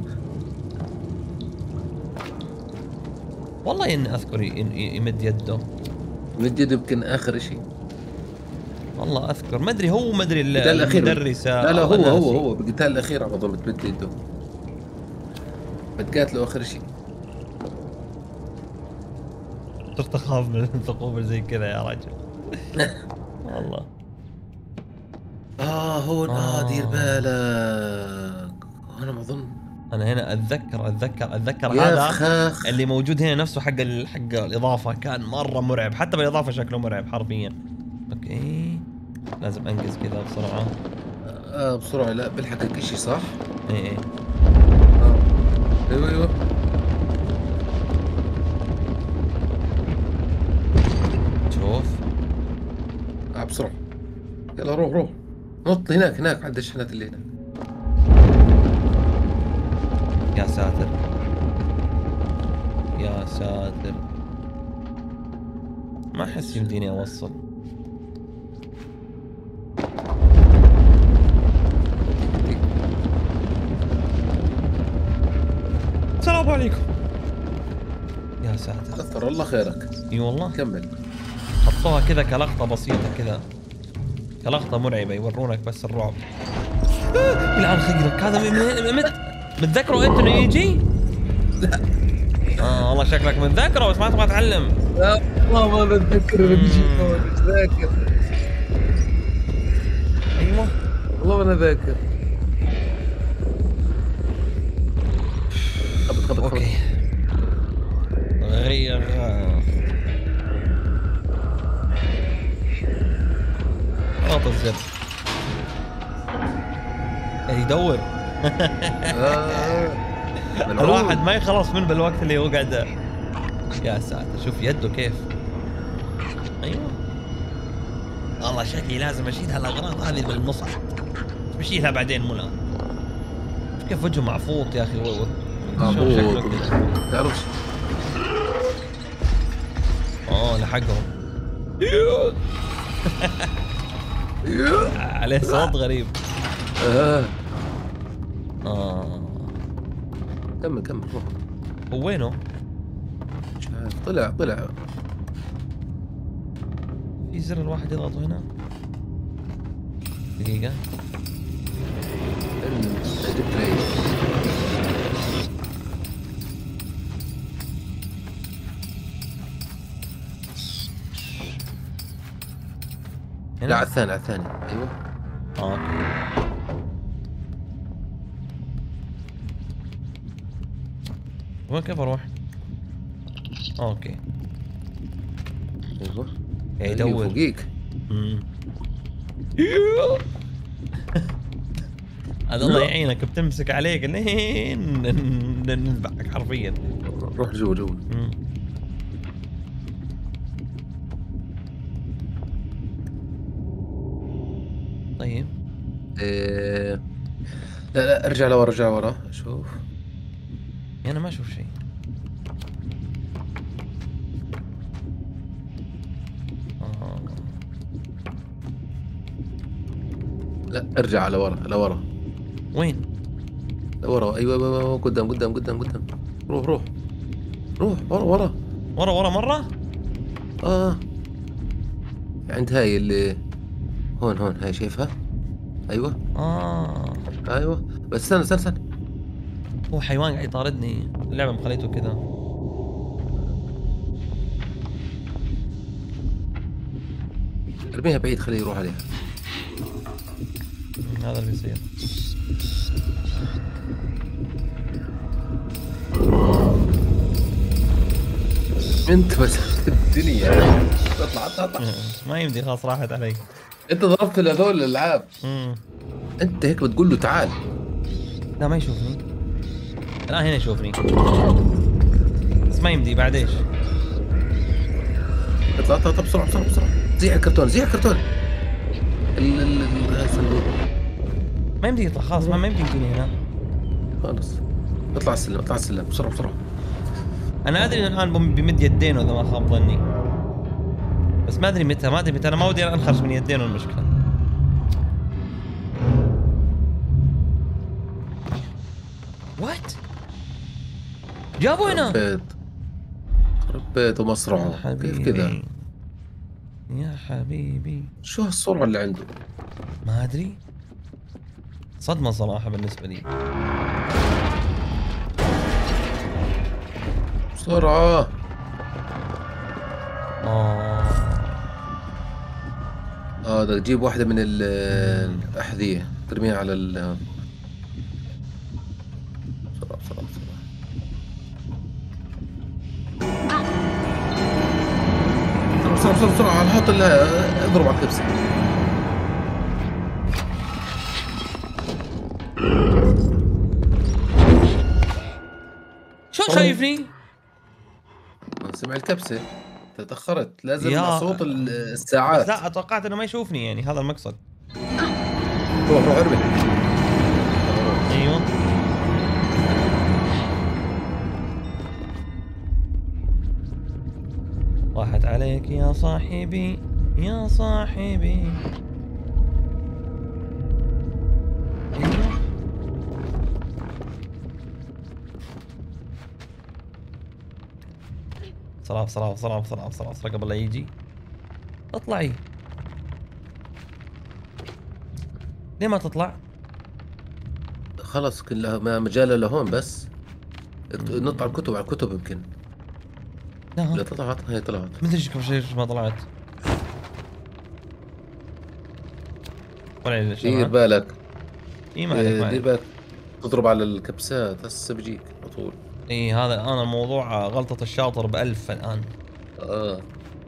والله اني اذكر يمد يده. مد يده يمكن اخر شيء. والله اذكر ما ادري هو ما ادري القتال الأخير. المدرسة. لا لا هو ناسي. هو هو بالقتال الاخير على طول بتمد يده. بتقاتله اخر شيء. صرت اخاف من الثقوب زي كذا يا رجل. والله. اه هون اه, آه. دير بالك. انا ما اظن. انا هنا اتذكر اتذكر اتذكر يا هذا فخاخ. اللي موجود هنا نفسه حق ال... حق الاضافه كان مره مرعب، حتى بالاضافه شكله مرعب حرفيا. اوكي لازم انقز كذا بسرعه. اه بسرعه. لا بلحقك شيء صح؟ ايه ايه اه ايوه ايوه. شوف آه بسرعه. يلا روح روح نط هناك هناك عند الشحنات اللي هناك. يا ساتر يا ساتر ما احس يمديني اوصل. السلام عليكم. يا ساتر كثر الله خيرك. اي والله كمل. حطوها كذا كلقطة بسيطة كذا، كلقطة مرعبة يورونك بس الرعب. يلعن خيرك هذا من مت متذكره انت انه يجي؟ لا اه والله شكلك متذكره بس ما تبغى تعلم. لا والله ما بتذكر انه بيجي هون. مش ذاكر. ايوه والله ما انا ذاكر. خبط خبط خبط. اوكي غير اضغط الزر يدور. آه. الواحد ما يخلص من بالوقت اللي هو قاعد. يا ساتر شوف يده كيف. ايوه والله شكلي لازم اشيل هالاغراض هذه بالمصعد، بشيلها بعدين مو الان. كيف وجهه معفوط يا اخي. شوف شكله كذا. تعرفش. اوه لحقهم. عليه صوت غريب. اه اه كمل كمل روح. هو وينه؟ مش عارف. طلع طلع. في زر الواحد يضغطه هنا. دقيقة. لا على الثاني على الثاني ايوه. اه اوكي. وين كيف اروح؟ اوكي. ايوه قاعد اللي يدور. فوقيك. امم هذا الله يعينك بتمسك عليك لين نذبحك حرفيا. روح جوا جوا. مم. طيب إيه... لا لا ارجع لورا ارجع ورا شوف. انا ما اشوف شيء. آه. لا ارجع لورا لورا. وين؟ لورا ايوه ايوه قدام قدام قدام قدام. روح روح روح ورا ورا ورا ورا مرة؟ اه عند هاي اللي هون هون هاي شايفها؟ ايوه اه ايوه بس استنى استنى استنى. هو حيوان قاعد يطاردني، اللعبة مخليته كذا. ارميها بعيد خليه يروح عليها. مم، هذا اللي بيصير. انت بس الدنيا. اطلع اطلع اطلع. ما يمدي خلاص راحت علي. انت ضربت هذول الالعاب. مم. انت هيك بتقول له تعال. لا ما يشوفني الان، هنا يشوفني بس ما يمدي بعد ايش. اطلع اطلع بسرعه بسرعه بسرعه. زيح الكرتون زيح الكرتون. ال ال ال- الصندوق. ما يمدي يطلع خلاص، ما ما يمدي يجيني هنا. خلص اطلع السلم اطلع السلم بسرعه بسرعه. انا ادري انه الان بم- بمد يدينه اذا ما خاب ظني، بس ما ادري متى ما ادري متى انا ما ودي انخرج من يدينه المشكله. وات جابوا هنا؟ ربيت ربيت ومصرعه كيف كذا؟ يا حبيبي شو هالسرعه اللي عنده؟ ما ادري، صدمه صراحه بالنسبه لي. بسرعه. اه اه بدك تجيب واحده من ال- الاحذيه ترميها على ال بسرعه بسرعه بسرعه. بسرعه بسرعه بسرعه على الحوط اللي اضرب على الكبسه. شو شايفني؟ سمع الكبسه. تاخرت لازم يا- مع صوت ال- الساعات. لا اتوقعت انه ما يشوفني، يعني هذا المقصد. روح روح ارمي. ايوه راحت عليك يا صاحبي يا صاحبي. ايوه بسرعة بسرعة بسرعة بسرعة بسرعة بسرعة قبل لا يجي. اطلعي. ليه ما تطلع؟ خلص كلها ما مجال لهون بس. نط على الكتب على الكتب يمكن. لا لا طلعت هي طلعت. مدري ايش كيف شيء ما طلعت. ولا ليش دير بالك. اي ما عليك ما دير عليك. بالك تضرب على الكبسات هسه بيجيك على طول. اي هذا الان الموضوع غلطة الشاطر بألف الان. اه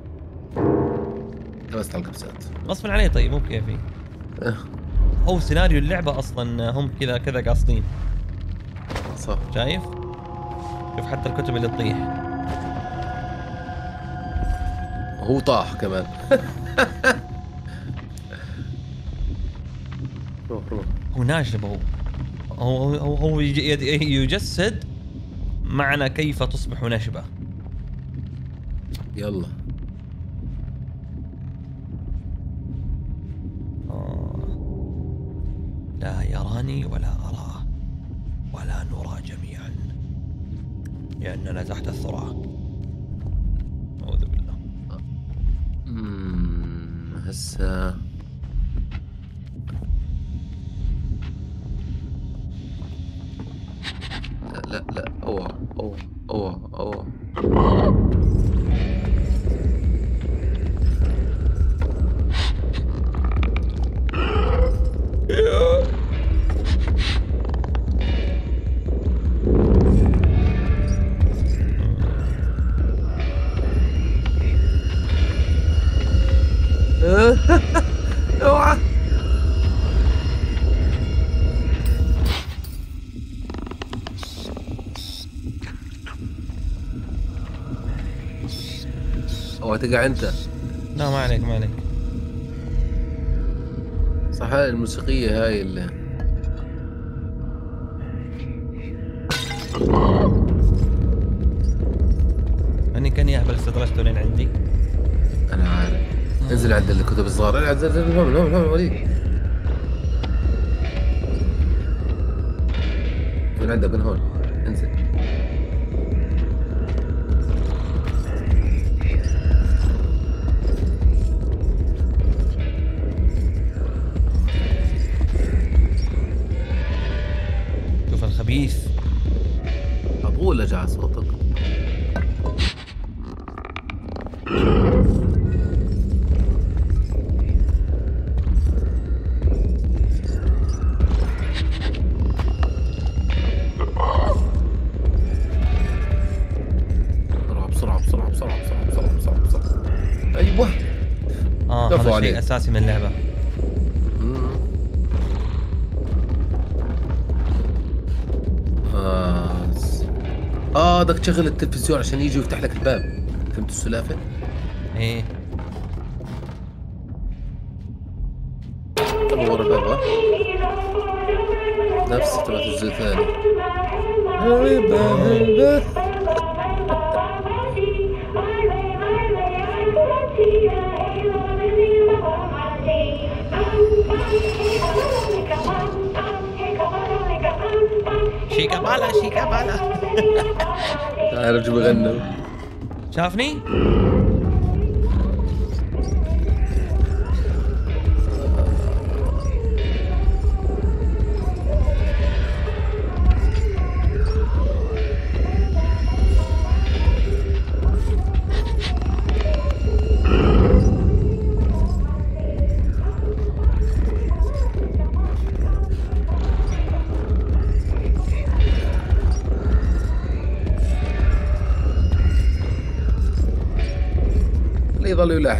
لبست على الكبسات. غصبا عليه طيب مو بكيفي. آه، هو سيناريو اللعبة اصلا هم كذا كذا قاصدين. صح. شايف؟ شوف حتى الكتب اللي تطيح. هو طاح كمان. روح روح. هو ناشب هو. هو هو, هو يج- يد- يجسد معنى كيف تصبح نشبة. يلا. آه. لا يراني ولا أراه ولا نرى جميعا لأننا تحت الثرى. أعوذ بالله. اممم هسه لا لا لا اوعى اوعى اوعى اوعى. او تقع انت. لا ما عليك ما عليك. صح هاي الموسيقية هاي اللي اني كاني اهبل استدرجته لين عندي. انا عارف. انزل عند الكتب الصغار، انزل انزل هون هون هون وريك. من عندك من هون انزل. شوف الخبيث. اقول اجع صوتك. بسرعة بسرعة بسرعة بسرعة بسرعة بسرعة بسرعة. ايوه. اه كفو هذا عليك. شيء اساسي من اللعبة. مم. آه اه بدك تشغل التلفزيون عشان يجي يفتح لك الباب. فهمت السلافة؟ ايه طب ورا الباب ها؟ نفس تبعت الجزء الثاني. شيكا بالا شيكا بالا. عارف بغنوا. شافني؟ لا يضل يلاحق.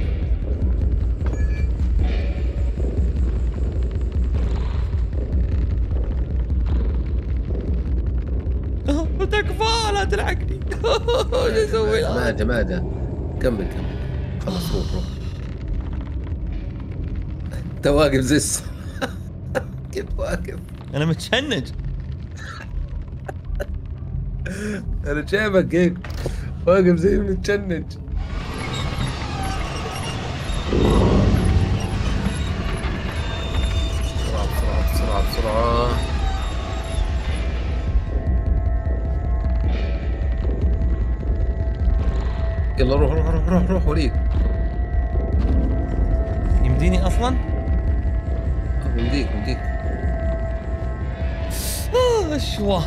تكفى لا تلحقني. ايش اسوي الان؟ ماجة ماجة كمل كمل. خلص روح روح. انت واقف زي الس- كيف واقف؟ انا متشنج. انا شايفك هيك واقف زي المتشنج. بسرعة بسرعة بسرعة بسرعة. يلا روح روح روح روح روح وريك. يمديني اصلا؟ مديك مديك. آه، اشوى.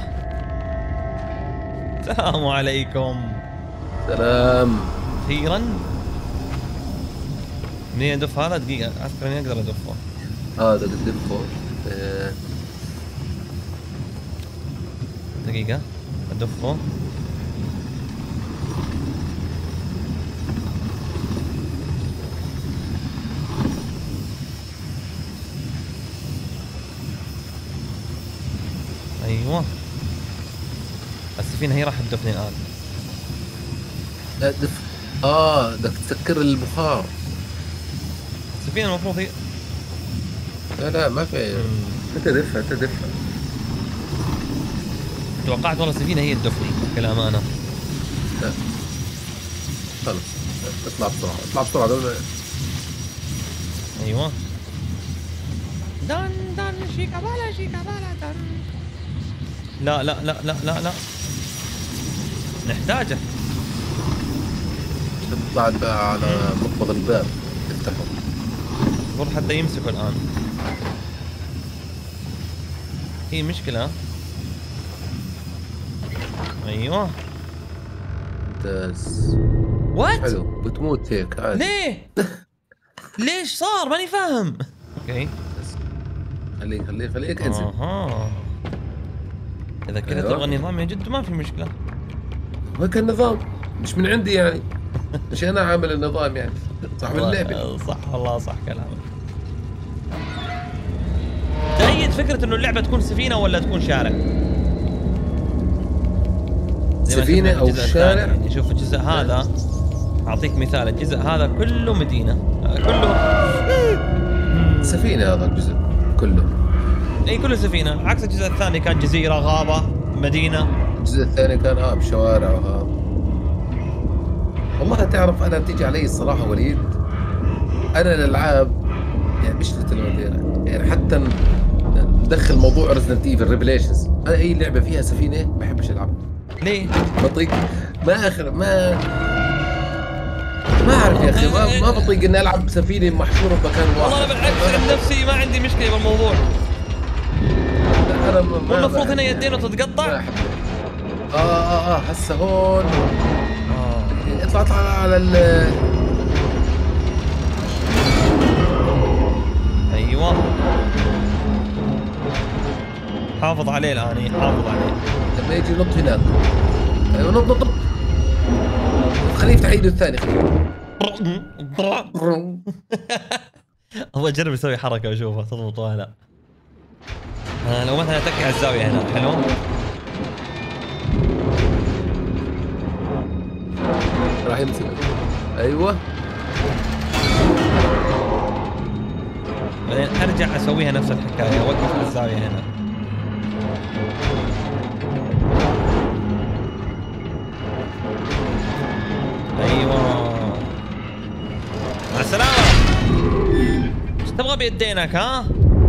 السلام عليكم. سلام. اخيرا. منين ادف هذا؟ دقيقة اذكر اني اقدر ادفه. هذا تدفه. آه. دقيقة ادفه. ايوه السفينة هي راح تدفني الان. لا دف. اه بدك تسكر البخار. السفينة المفروض هي. لا لا ما في. مم. انت دفع انت دفع. توقعت والله السفينة هي تدفني كلام انا. لا خلص اطلع بسرعة اطلع بسرعة دولة. ايوه دن دن شيكابالا شيكابالا دن. لا لا لا لا لا لا نحتاجه. تطلع بقى على مقبض الباب تفتحه. المفروض حتى يمسكه الان. هي مشكلة. ايوه ممتاز. وات؟ حلو بتموت هيك عادي. ليه؟ ليش صار؟ ماني فاهم. اوكي خليك خليك خليك انزل. اها اذا كذا أيوة. تبغى النظام يجد ما في مشكلة. ما كان نظام مش من عندي يعني. مش انا عامل النظام يعني صاحب اللعبة. صح والله صح كلامك. تأيد فكرة انه اللعبة تكون سفينة ولا تكون شارع؟ زي ما سفينة شفنا في او الجزء شارع. الثاني. يعني شوف الجزء هذا اعطيك مثال، الجزء هذا كله مدينه، آه، كله سفينة هذا الجزء كله. اي كله سفينه، عكس الجزء الثاني كان جزيره، غابه، مدينه. الجزء الثاني كان اه بشوارع وهذا. والله تعرف انا بتيجي علي الصراحة وليد، انا الالعاب يعني مش مثل يعني حتى ندخل موضوع ريزدنت ايفل ريفيليشنز، انا اي لعبة فيها سفينة ما بحبش العبها. ليه؟ بطيق ما اخر ما ما اعرف يا اخي، ما, ما بطيق اني العب سفينة محشورة بمكان واحد. والله انا بالعكس عن نفسي ما عندي مشكله بالموضوع. انا ما والمفروض هنا يدينا تتقطع. اه اه اه هسه هون اه اطلع اطلع على ال ايوه حافظ عليه الان، حافظ عليه لما يجي نط هناك. ايوه نط نط نط خليه يفتح ايده الثاني خليه. ابغى اجرب اسوي حركه واشوفها تضبط ولا لا. آه لو مثلا اتكي على الزاويه هنا، حلو. راح يمسك. ايوه بعدين ارجع اسويها نفس الحكايه، اوقف على الزاويه هنا. ايوه مع السلامه. ايش تبغى بيدينك ها؟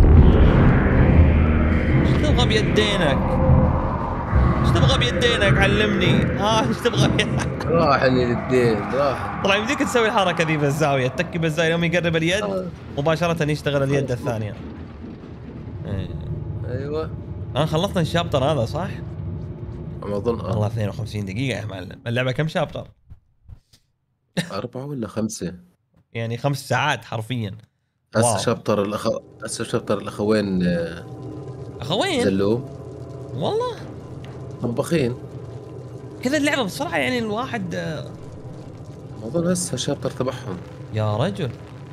ايش تبغى بيدينك؟ ايش تبغى بيدينك؟ علمني. ها ايش تبغى؟ راح اليدين راح. طبعا يمديك تسوي الحركه ذي بالزاويه، تتكي بالزاويه يوم يقرب اليد مباشره يشتغل اليد الثانيه. ايوه انا خلصنا الشابتر هذا صح؟ ما اظن اه والله اثنين وخمسين دقيقه يا معلم. اللعبه كم شابتر؟ أربعة ولا خمسة؟ يعني خمس ساعات حرفيا. هسه شابتر الأخ هسه شابتر الأخوين أخوين؟ زلوم والله طباخين كذا اللعبة بصراحة يعني الواحد ما أظن هسه شابتر تبعهم يا رجل.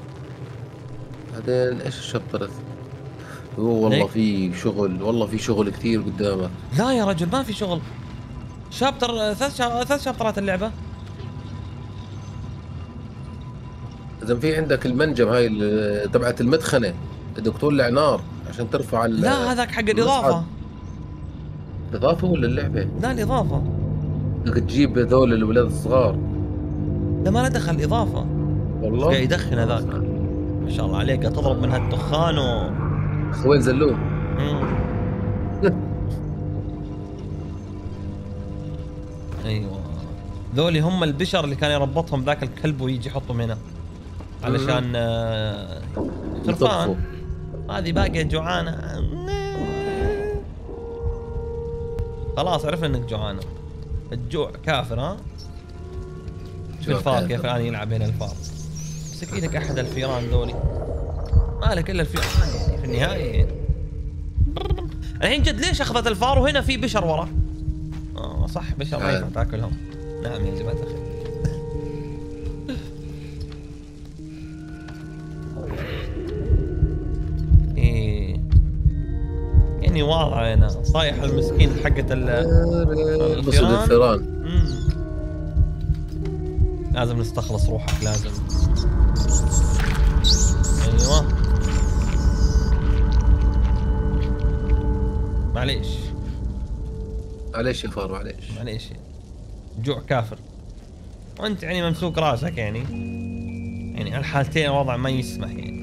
بعدين إيش الشابتر؟ هو والله في شغل، والله في شغل كثير قدامك. لا يا رجل ما في شغل. شابتر ثلاث شا... ثلاث شابترات اللعبة. إذا في عندك المنجم هاي تبعت المدخنة بدك تولع نار عشان ترفع ال لا هذاك حق الإضافة. إضافة ولا اللعبة؟ لا الإضافة. بدك تجيب هذول الأولاد الصغار. لا ما له دخل إضافة. والله قاعد يدخن هذاك. ما شاء الله عليك تضرب من هالدخان و أخوين زلوم. ايوه ذولي هم البشر اللي كان يربطهم ذاك الكلب ويجي يحطهم هنا علشان خرفان. هذه باقيه جوعانه. خلاص عرفنا انك جوعانه. الجوع كافر ها. شوف الفار كيف الان يلعب هنا الفار. مسك ايدك احد الفيران ذولي. مالك الا الفيران يعني في النهايه. الحين جد ليش اخذت الفار وهنا في بشر وراه؟ اه صح بشر ما ينفع تاكلهم. نعم يا جماعه الخير. ايه يعني واضحه هنا صايح المسكين حقه الفيران. الفيران لازم نستخلص روحك لازم. ايوه معليش معليش يا فار معليش معليش جوع كافر وانت يعني ممسوك راسك يعني يعني الحالتين الوضع ما يسمح يعني.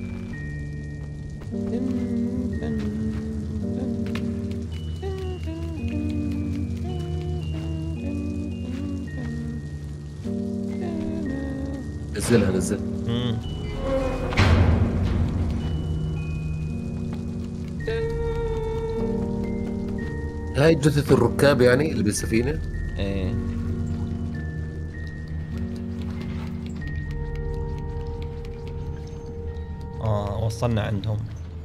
نزلها نزل. امم هاي جثث الركاب يعني اللي بالسفينة؟ ايه اه وصلنا عندهم.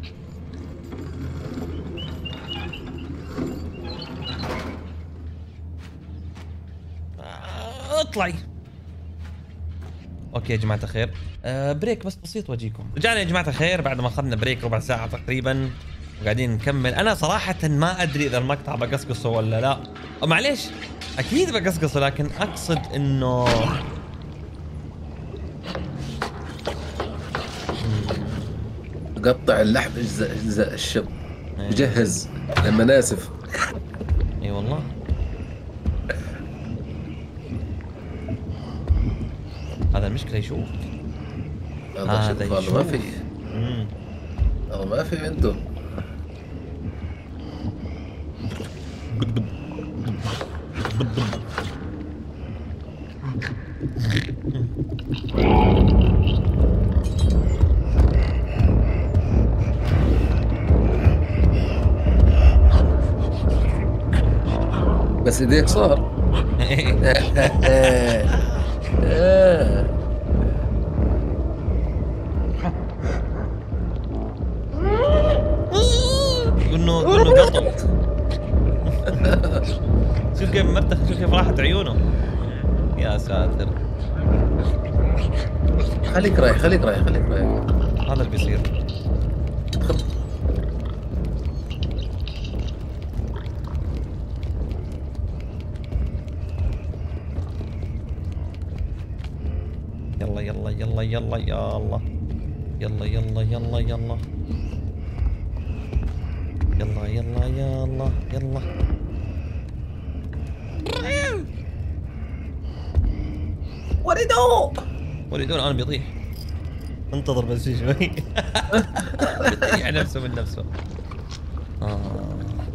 آه اطلعي. اوكي يا جماعة الخير آه بريك بس بسيط واجيكم. رجعنا يا جماعة الخير بعد ما اخذنا بريك ربع ساعة تقريبا وقاعدين نكمل. انا صراحة ما ادري اذا المقطع بقصقصه ولا لا. معليش اكيد بقصقصه لكن اقصد انه قطع اللحم اجزاء اجزاء الشب. إيه. مجهز المناسف. اي والله. هذا المشكلة يشوف. هذا يشوف. ما في امم والله ما في عنده. بس ايديك صار. قلنا قلنا قطط. شوف كيف مرتخ، شوف كيف راحت عيونه. يا ساتر. خليك رايح خليك رايح خليك رايح. هذا اللي بيصير. يلا يلا يلا يلا يا الله. يلا يلا يلا يلا يلا يلا يلا يلا. وريدو وريدون انا بيطيح. انتظر بس شوي. بيطيح نفسه من نفسه. آه.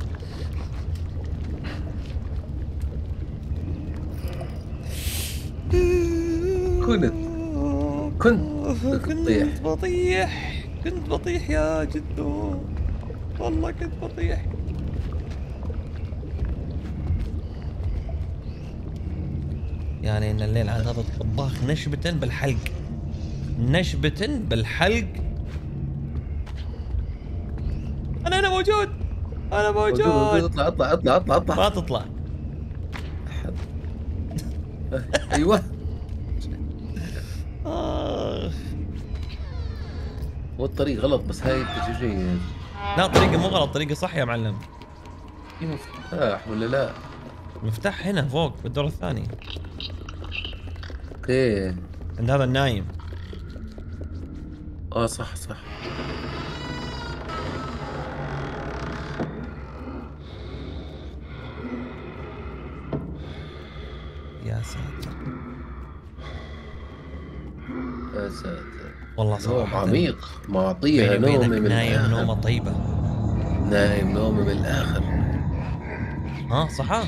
كنت كنت كنت بطيح كنت بطيح يا جدو، والله كنت بطيح. يعني ان الليل عاد هذا الطباخ نشبة بالحلق، نشبة بالحلق. انا انا موجود انا موجود. اطلع اطلع اطلع اطلع اطلع. ما تطلع. ايوه. آه. هو الطريق غلط بس هاي شيء. لا طريقة مو غلط، طريقة صح يا معلم. في مفتاح ولا لا؟ المفتاح هنا فوق بالدور الثاني. اوكي. عند هذا النايم. اه صح صح. يا ساتر يا ساتر. والله صراحة نوم عميق، معطيها نوم من نايم الآخر. نومة طيبة. نايم نومه من الآخر. ها صحا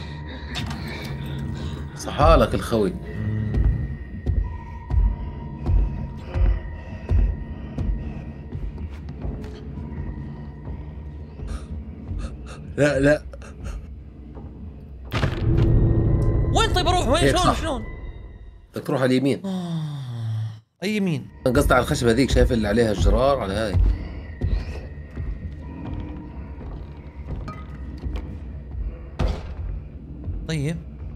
صحالك الخوي. لا لا. وين طيب اروح وين؟ شلون شلون؟ بدك تروح على اليمين. آه. اي يمين؟ قصدي على الخشبة هذيك، شايف اللي عليها الجرار على هاي. طيب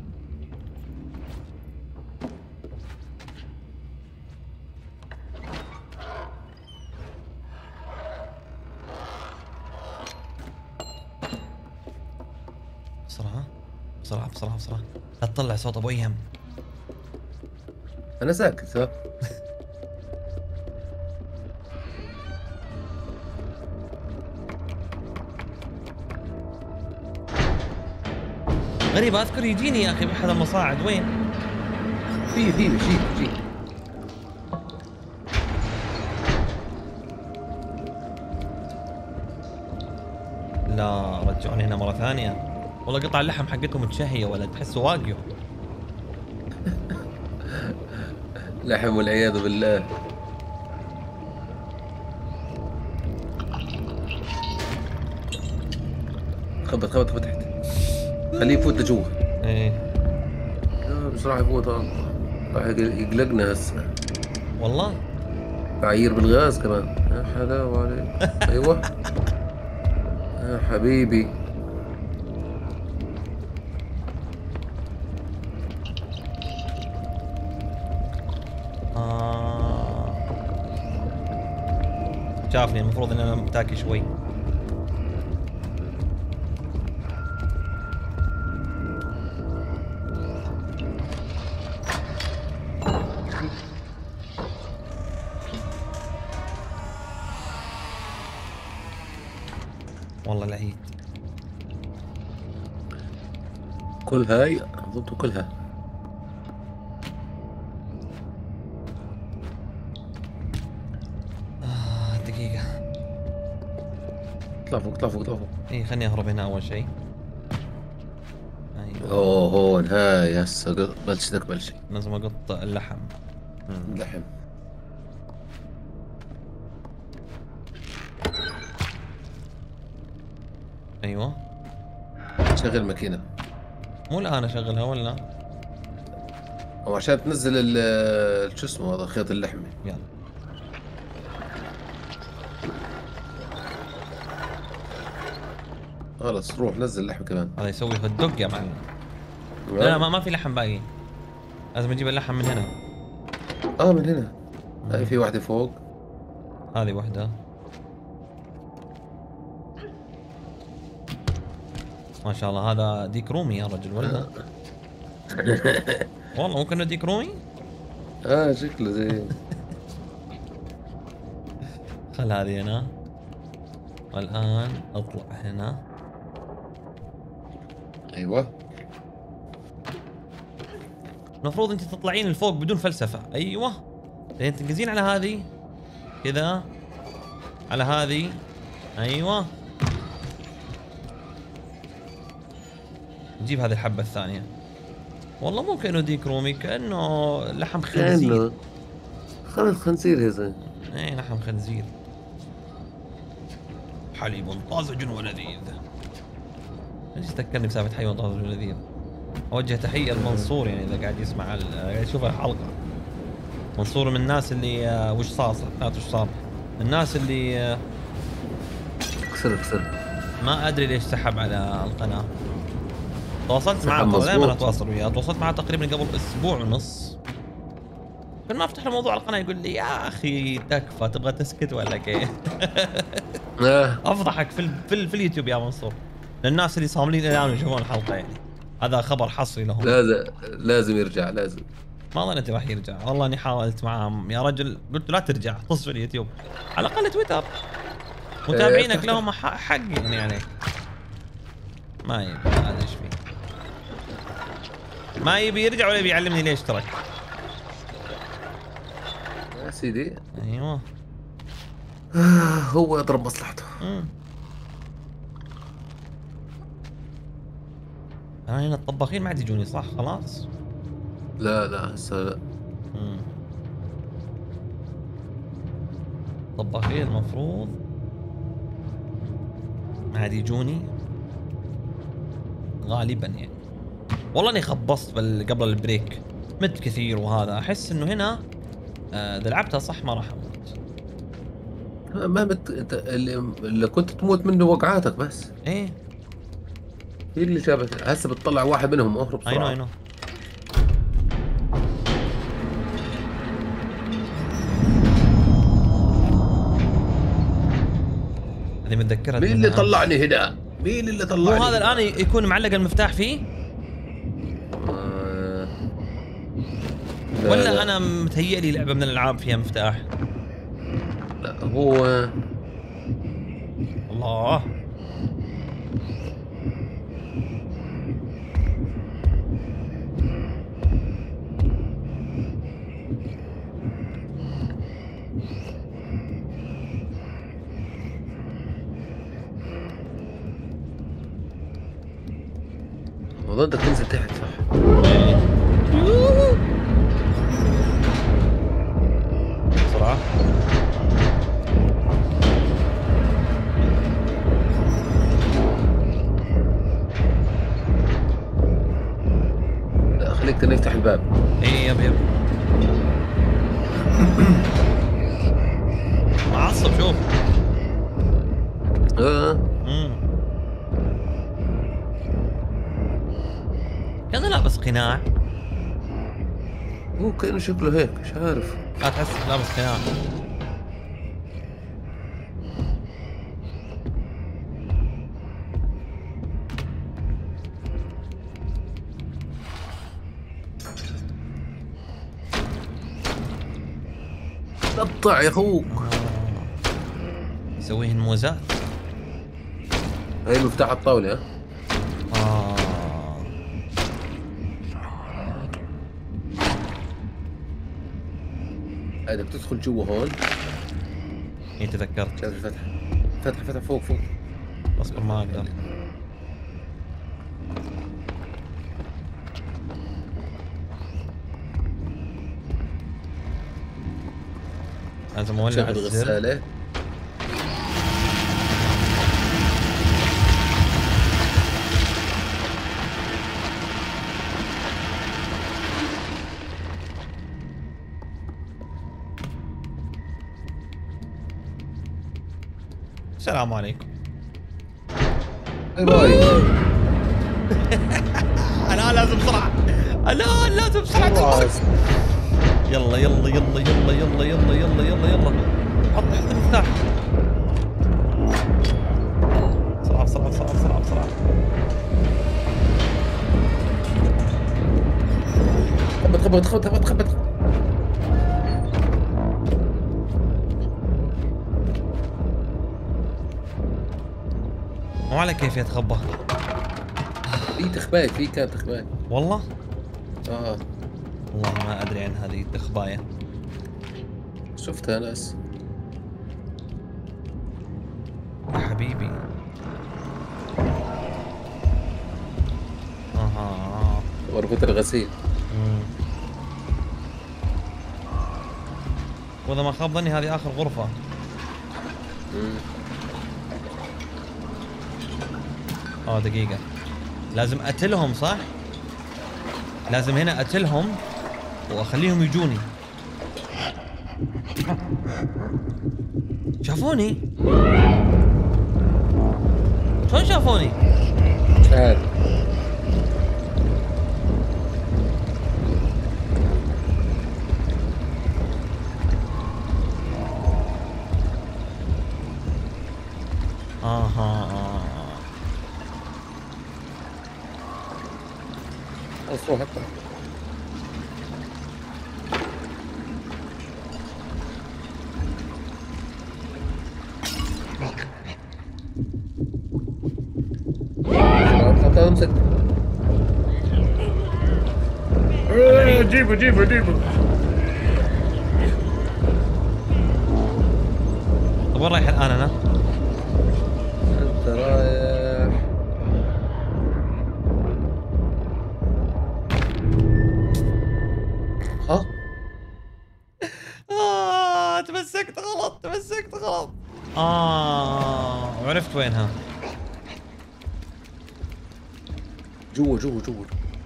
بسرعة بسرعة بسرعة بسرعة، لا تطلع صوت ابو ايهم. أنا ساكت ها. غريب اذكر يجيني يا اخي بأحد المصاعد. وين؟ في في جيب جيب. لا رجعوني هنا مرة ثانية. والله قطع اللحم حقتهم متشهية ولا تحسه واقيو. لحم والعياذ بالله. خبط خبط خبط تحت. خليه يفوت لجوا. ايه مش راح يفوت، راح يقلقنا هسه. والله تعير بالغاز كمان. يا حلاوة عليك. ايوه يا حبيبي. آه. شافني، المفروض ان انا متاكي شوي. والله العيد. كل هاي ضبط كلها. آه دقيقة. اطلع فوق اطلع فوق اطلع فوق. اي خليني اهرب هنا اول شيء. ايوه. اوه هون هاي هسه بلشت بلشي. لازم اقط اللحم. لحم. ايوه. شغل ماكينة. مو الان اشغلها ولا؟ او عشان تنزل ال شو اسمه هذا خيط اللحمة. يلا. خلص روح نزل اللحم كمان. هذا يسوي هوت دوج يا معلم. لا لا ما, ما في لحم باقي. لازم اجيب اللحم من هنا. اه من هنا. هاي في واحدة فوق. هذه واحدة. ما شاء الله هذا ديك رومي يا رجل ولا؟ والله ممكن انه ديك رومي؟ اه شكله زي. خل هذه هنا. والان اطلع هنا. ايوه. المفروض انت تطلعين لفوق بدون فلسفة. ايوه. بعدين تنقزين على هذه كذا، على هذه. ايوه. نجيب هذه الحبة الثانية. والله مو كأنه ديك رومي، كأنه لحم خنزير. خلص خنزير يا زلمة. اي لحم خنزير. حليب طازج ولذيذ. ليش تذكرني بسالفة حليب طازج ولذيذ؟ اوجه تحية لمنصور يعني اذا قاعد يسمع قاعد يشوف الحلقة. منصور من الناس اللي آه وش صار صح وش صار؟ الناس اللي آه كسر كسر. ما ادري ليش سحب على القناة. تواصلت معاه دائما اتواصل وياه، تواصلت معاه تقريبا قبل اسبوع ونص. كل ما افتح له موضوع القناه يقول لي يا اخي تكفى تبغى تسكت ولا كيف؟ افضحك في ال في, ال في اليوتيوب يا منصور للناس اللي صاملين الان ويشوفون الحلقه يعني. هذا خبر حصري لهم. لازم لازم يرجع لازم. ما ظنيت راح يرجع والله اني حاولت معاه يا رجل قلت له لا ترجع طز في اليوتيوب على الاقل تويتر متابعينك لهم حق يعني عليك. ما يبي ما ادري ايش فيه. ما يبي يرجع ولا يبي يعلمني ليش ترك. يا سيدي. ايوه. هو يضرب مصلحته. امم انا هنا الطباخين ما عاد يجوني صح خلاص؟ لا لا هسه لا. امم الطباخين المفروض ما عاد يجوني غالبا يعني. والله اني خبصت بال قبل البريك مت كثير وهذا احس انه هنا آه، اذا لعبتها صح ما راح اموت. ما مت انت اللي, اللي كنت تموت منه وقعاتك بس. ايه هي اللي جابت. هسه بتطلع واحد منهم اهرب بسرعه. اي نو اي نو. هذه متذكرها. مين اللي طلعني هنا؟ مين اللي طلعني؟ مو هذا الان يكون معلق المفتاح فيه؟ آه... لا ولا لا. انا متهيألي لعبه من الالعاب فيها مفتاح؟ لا هو الله. والله بدك تنزل تحت صح. بسرعة. لا خليك تاني افتح الباب. اي يب يب. معصب شوف. اه امم كان لابس قناع. هو كأنه شكله هيك مش عارف. لا تحس لابس قناع. قطع يا اخوك. يسويهن موزات. هاي المفتاح على الطاولة. ها اه هذا بتدخل جوا هون. اي تذكرت. شايف الفتحة؟ فتحة فتحة فوق فوق. اصبر ما اقدر. لازم اولع شغل الزر. الغسالة. السلام عليكم. باي باي. انا لازم بسرعة. لا لازم بسرعة. يلا يلا يلا يلا يلا يلا يلا يلا يلا. حط حط المفتاح. بسرعة بسرعة بسرعة بسرعة بسرعة. خبط خبط خبط خبط خبط. مو على كيف يتخبى. في تخباية، في كان تخباية والله اه والله ما ادري عن هذه التخباية. شفتها ناس يا حبيبي. اها غرفة الغسيل. مم. واذا ما خاب ظني هذه اخر غرفة. مم. اه دقيقة، لازم اقتلهم صح؟ لازم هنا اقتلهم واخليهم يجوني. شافوني؟ شلون شافوني؟ مش عارف. اها آه. أصوات حتى. لا امسك. جيبه جيبه جيبه. طب وين رايح الان انا؟ انت رايح. ها؟ آه تمسكت غلط تمسكت غلط. آه وعرفت وينها. جوا جوا جوا.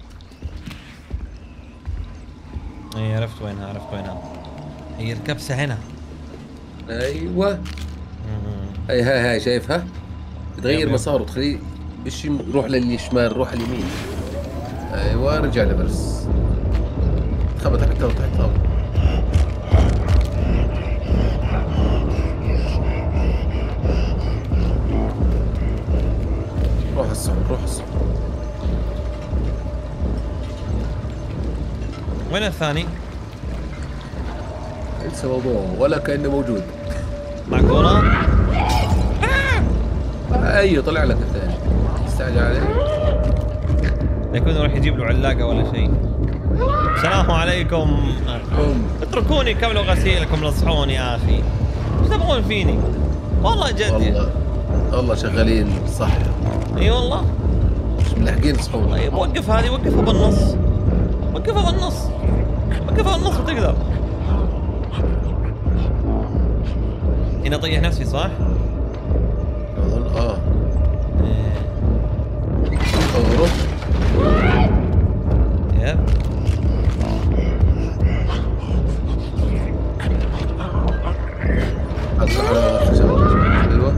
اي عرفت وينها عرفت وينها. هي الكبسة هنا. ايوه. مم. هاي هاي هاي شايفها؟ تغير يب يب. مساره تخليه مش يروح للشمال، روح اليمين. ايوه رجع لبرس. خبط تحت تحت تحت. روح الصحن روح الصحن. وين الثاني؟ انسى موضوع ولا كأنه موجود. معقولة؟ ايوه طلع لك الثاني. استعجل عليه. يكون يروح يجيب له علاقة ولا شيء. السلام عليكم. اتركوني كملوا غسيلكم نصحوني يا اخي. ايش تبغون فيني؟ والله جد. والله والله شغالين صح. اي والله. مش ملحقين يصحون. طيب وقف هذه وقفها بالنص. وقفها بالنص. وقفها بالنص وتقدر. هنا طيح نفسي صح؟ اظن اه. إيه. اغرب. يب. على خشب. ايوه.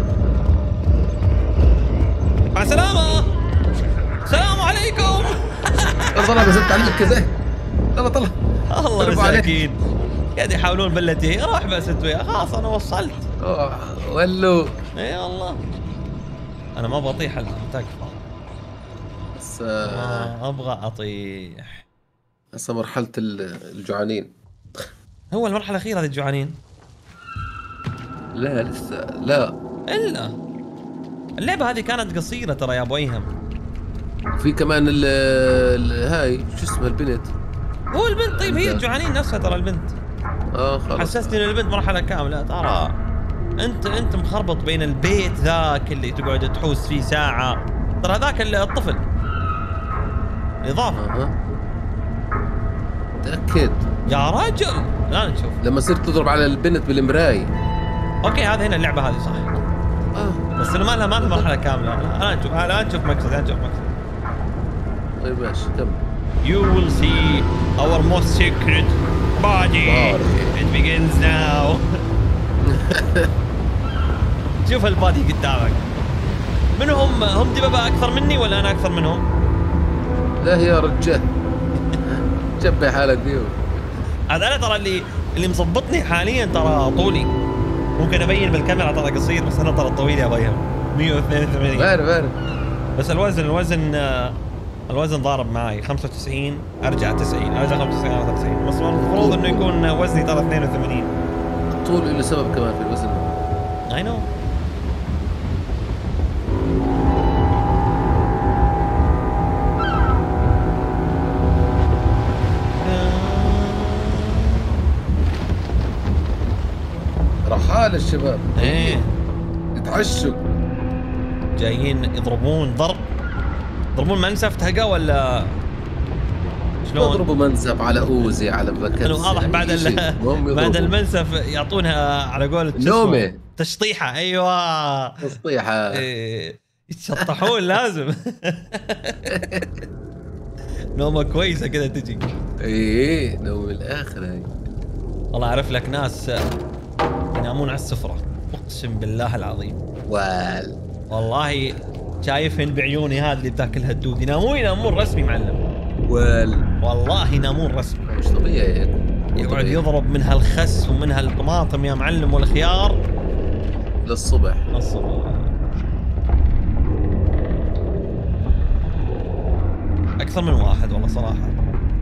مع السلامة. السلام عليكم. يلا انا زدت عليك كذا. يلا طلع. الله مساكين قاعد يحاولون بلتي. راح بس انت وياه خلاص انا وصلت. اوه ولو. اي والله انا ما ابغى اطيح الان تكفى. بس ما ابغى اطيح. هسه مرحلة الجوعانين. هو المرحلة الأخيرة هذه الجوعانين؟ لا لسه لا. إلا اللعبه هذه كانت قصيره ترى يا ابو ايهم. في كمان ال ال- هاي شو اسمها البنت. هو البنت طيب هي جوعانين نفسها ترى البنت. اه خلاص. حسستني ان البنت مرحله كامله ترى. انت انت مخربط بين البيت ذاك اللي تقعد تحوس فيه ساعه، ترى هذاك الطفل اضافه. اها تاكد يا رجل لا نشوف. لما صرت تضرب على البنت بالمرايه. اوكي هذه هنا اللعبه هذه صح. اه بس انه ما لها ما لها مرحله كامله. لا نشوف لا نشوف مقصد لا نشوف مقصد. طيب ماشي كمل. You will see our most secret body. It begins now. شوف البادي قدامك. من هم؟ هم دبابة أكثر مني ولا أنا أكثر منهم؟ لا يا رجال شبه حالك فيهم. هذا أنا ترى اللي اللي مظبطني حاليا ترى طولي. ممكن أبين بالكاميرا ترى قصير بس أنا ترى طويل يا بيهم. مية واثنين وثمانين. بعرف بعرف. بس الوزن الوزن الوزن ضارب معي خمسة وتسعين ارجع تسعين ارجع خمسة وتسعين ارجع تسعين بس المفروض انه يكون وزني ترى اثنين وثمانين. الطول له سبب كمان في الوزن. اي نو. رحال الشباب. ايه يتعشوا جايين يضربون ضرب يضربون منسف تهقى ولا شلون؟ يضربوا منسف على اوزي على بكت. انه واضح بعد ال... بعد المنسف يعطونها على قولة نومه تشطيحه. ايوه تشطيحه. إيه. يتشطحون لازم. نومه كويسه كذا تجي. ايه نوم الاخر هاي. والله اعرف لك ناس ينامون على السفره اقسم بالله العظيم. وال والله شايفهن بعيوني هذه اللي بتاكلها الدود ينامون ينامون رسمي معلم. وال والله ينامون رسمي. مش طبيعي هيك. يقعد يضرب منها الخس ومنها الطماطم يا معلم والخيار للصبح. للصبح. اكثر من واحد والله صراحه.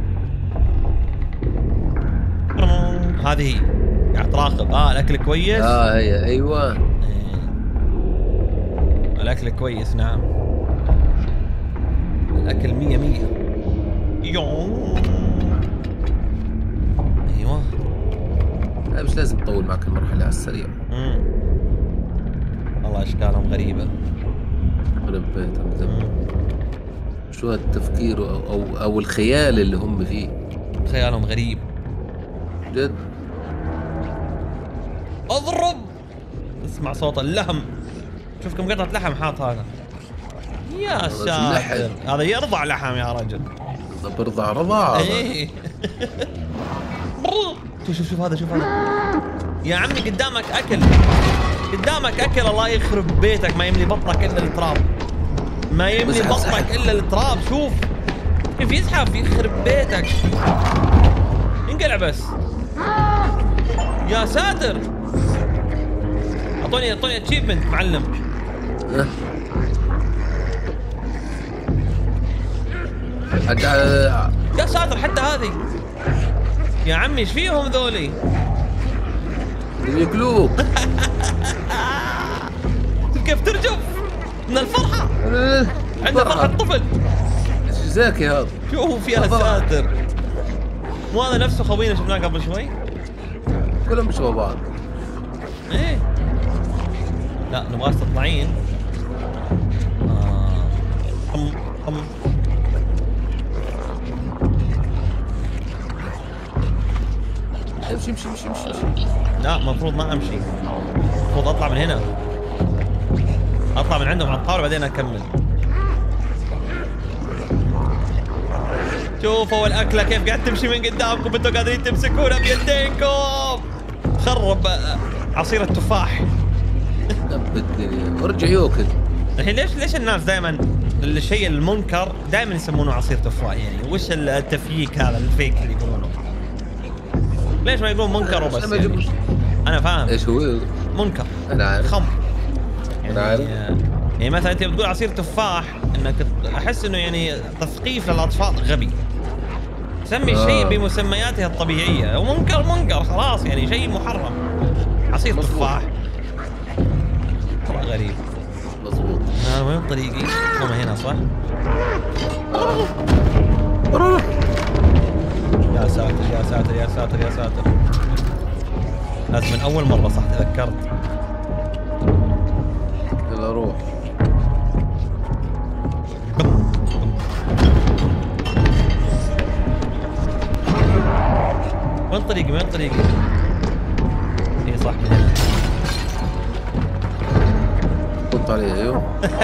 هذه هي قاعد تراقب. اه الاكل كويس. اه هي ايوه. إيه. الاكل كويس نعم. الاكل مية مية. يوم. ايوه. لا مش لازم تطول معك المرحله على السريع. امم والله اشكالهم غريبه. خرب بيتهم. شو هالتفكير او او, أو الخيال اللي هم فيه. خيالهم غريب جد. اضرب. اسمع صوت اللحم. شوف كم قطعة لحم حاط هذا. يا ساتر هذا يرضع لحم يا رجل. برضع رضاعة. ايه. شوف شوف شوف هذا شوف هذا. يا عمي قدامك اكل. قدامك اكل الله يخرب بيتك ما يملي بطنك الا التراب. ما يملي بطنك الا التراب. شوف كيف يزحف يخرب بيتك. انقلع بس. يا ساتر. اعطوني اعطوني اتشيفمنت معلم. يا ساتر حتى هذه. يا عمي ايش فيهم ذولي؟ ياكلوك. كيف ترجف من الفرحة. عنده فرحة طفل. ايش زاكي هذا؟ شوف يا ساتر. مو هذا نفسه خوينا شفناه قبل شوي؟ كلهم شبه بعض. ايه لا نبغاك تطلعين. آه. أم أم. امشي امشي امشي امشي. لا المفروض ما امشي. المفروض اطلع من هنا. اطلع من عندهم على الطاولة بعدين اكمل. شوفوا الاكله كيف قاعد تمشي من قدامكم انتوا قادرين تمسكونها بيدينكم. خرب عصير التفاح. الدنيا ارجع يوكل. الحين ليش ليش الناس دائما الشيء المنكر دائما يسمونه عصير تفاح يعني؟ وش التفييك هذا الفيك اللي يقولونه؟ ليش ما يقولون منكر وبس يعني؟ انا فاهم ايش هو منكر. انا عارف خمر يعني. انا عارف. يعني مثلا انت بتقول عصير تفاح انك احس انه يعني تثقيف للاطفال غبي. سمي آه. الشيء بمسمياته الطبيعيه ومنكر منكر خلاص يعني شيء محرم. عصير مزبوط. تفاح غريب. مضبوط. انا وين طريقي؟ هم هنا صح؟ يا ساتر يا ساتر يا ساتر يا ساتر. لازم من اول مرة صح تذكرت. يلا روح. وين طريقي؟ وين طريقي؟ اي صح من هنا. حط عليه ايوه.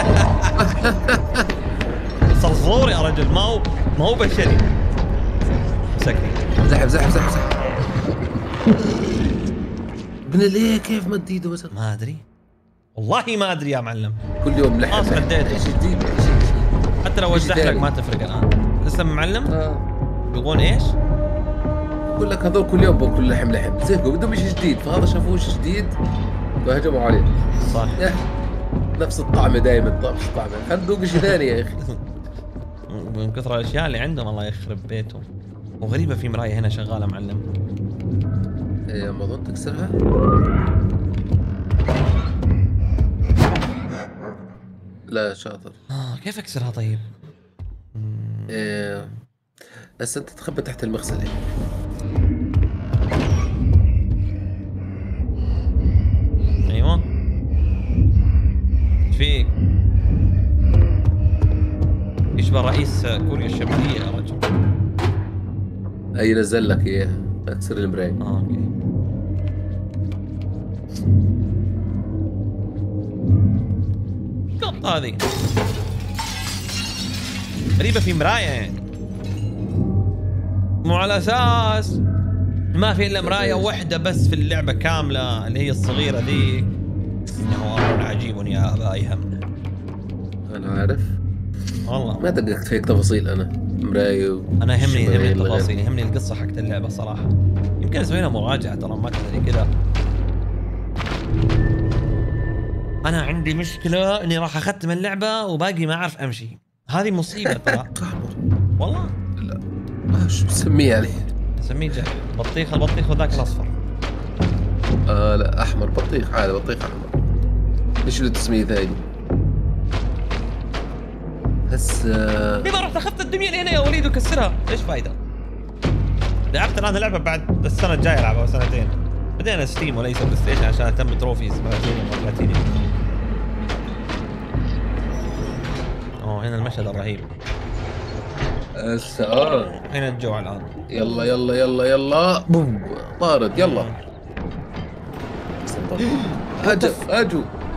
صرصور يا رجل، ما هو ما هو بشري. مسكني. زحف زحف زحف زحف. ابن ليه كيف مد ايده بس؟ ما ادري والله ما ادري يا معلم. كل يوم لحم. خلاص عديت. شيء جديد شيء شيء. حتى لو اشرح لك ما تفرق الان. لسه معلم؟ اه. يبغون ايش؟ بقول لك هذول كل يوم باكل لحم لحم، زهقوا بدهم شيء جديد، فهذا شافوه شيء جديد فهجموا عليه. صح. نفس الطعمه دائما، نفس الطعمه، خلينا نذوق شيء ثاني يا اخي. من كثر الاشياء اللي عندهم الله يخرب بيتهم. وغريبه في مرايه هنا شغاله معلم. ايه ما اظن تكسرها. لا شاطر. اه كيف اكسرها طيب؟ ايه بس انت تخبى تحت المغسله. ايوه. ايش فيك؟ يشبه رئيس كوريا الشماليه يا رجل. اي نزل لك اياها، اكسر المرايه. اه اوكي. قط هذه غريبة في مراية يعني، مو على اساس ما في الا مراية واحدة بس في اللعبة كاملة اللي هي الصغيرة ذي. انه امر عجيب يا ابا ايهم. انا عارف والله ما دققت في هيك تفاصيل. انا مرايه و... انا يهمني يهمني التفاصيل، يهمني القصة حقت اللعبة صراحة. يمكن اسوي لها مراجعة ترى، ما كذا زي كذا. انا عندي مشكلة اني راح اختم اللعبة وباقي ما اعرف امشي. هذه مصيبة ترى. والله لا ما شو بسميه يعني؟ نسميه جه بطيخ، البطيخ وذاك الاصفر. اه لا احمر، بطيخ عادي، بطيخ احمر. ليش له تسميه ثاني؟ بس آه... ليه ما رحت اخذت الدمية اللي هنا يا وليد وكسرها؟ ايش فايدة؟ لعبت الان اللعبة بعد السنة الجاية العبها سنتين. بدينا ستيم وليس بلاي ستيشن عشان اتم تروفيز بلاتينيوم بلاتينيوم. اوه هنا المشهد الرهيب. هسه اه هنا الجوع الان. يلا يلا يلا يلا بوم طارد يلا. اجوا اجوا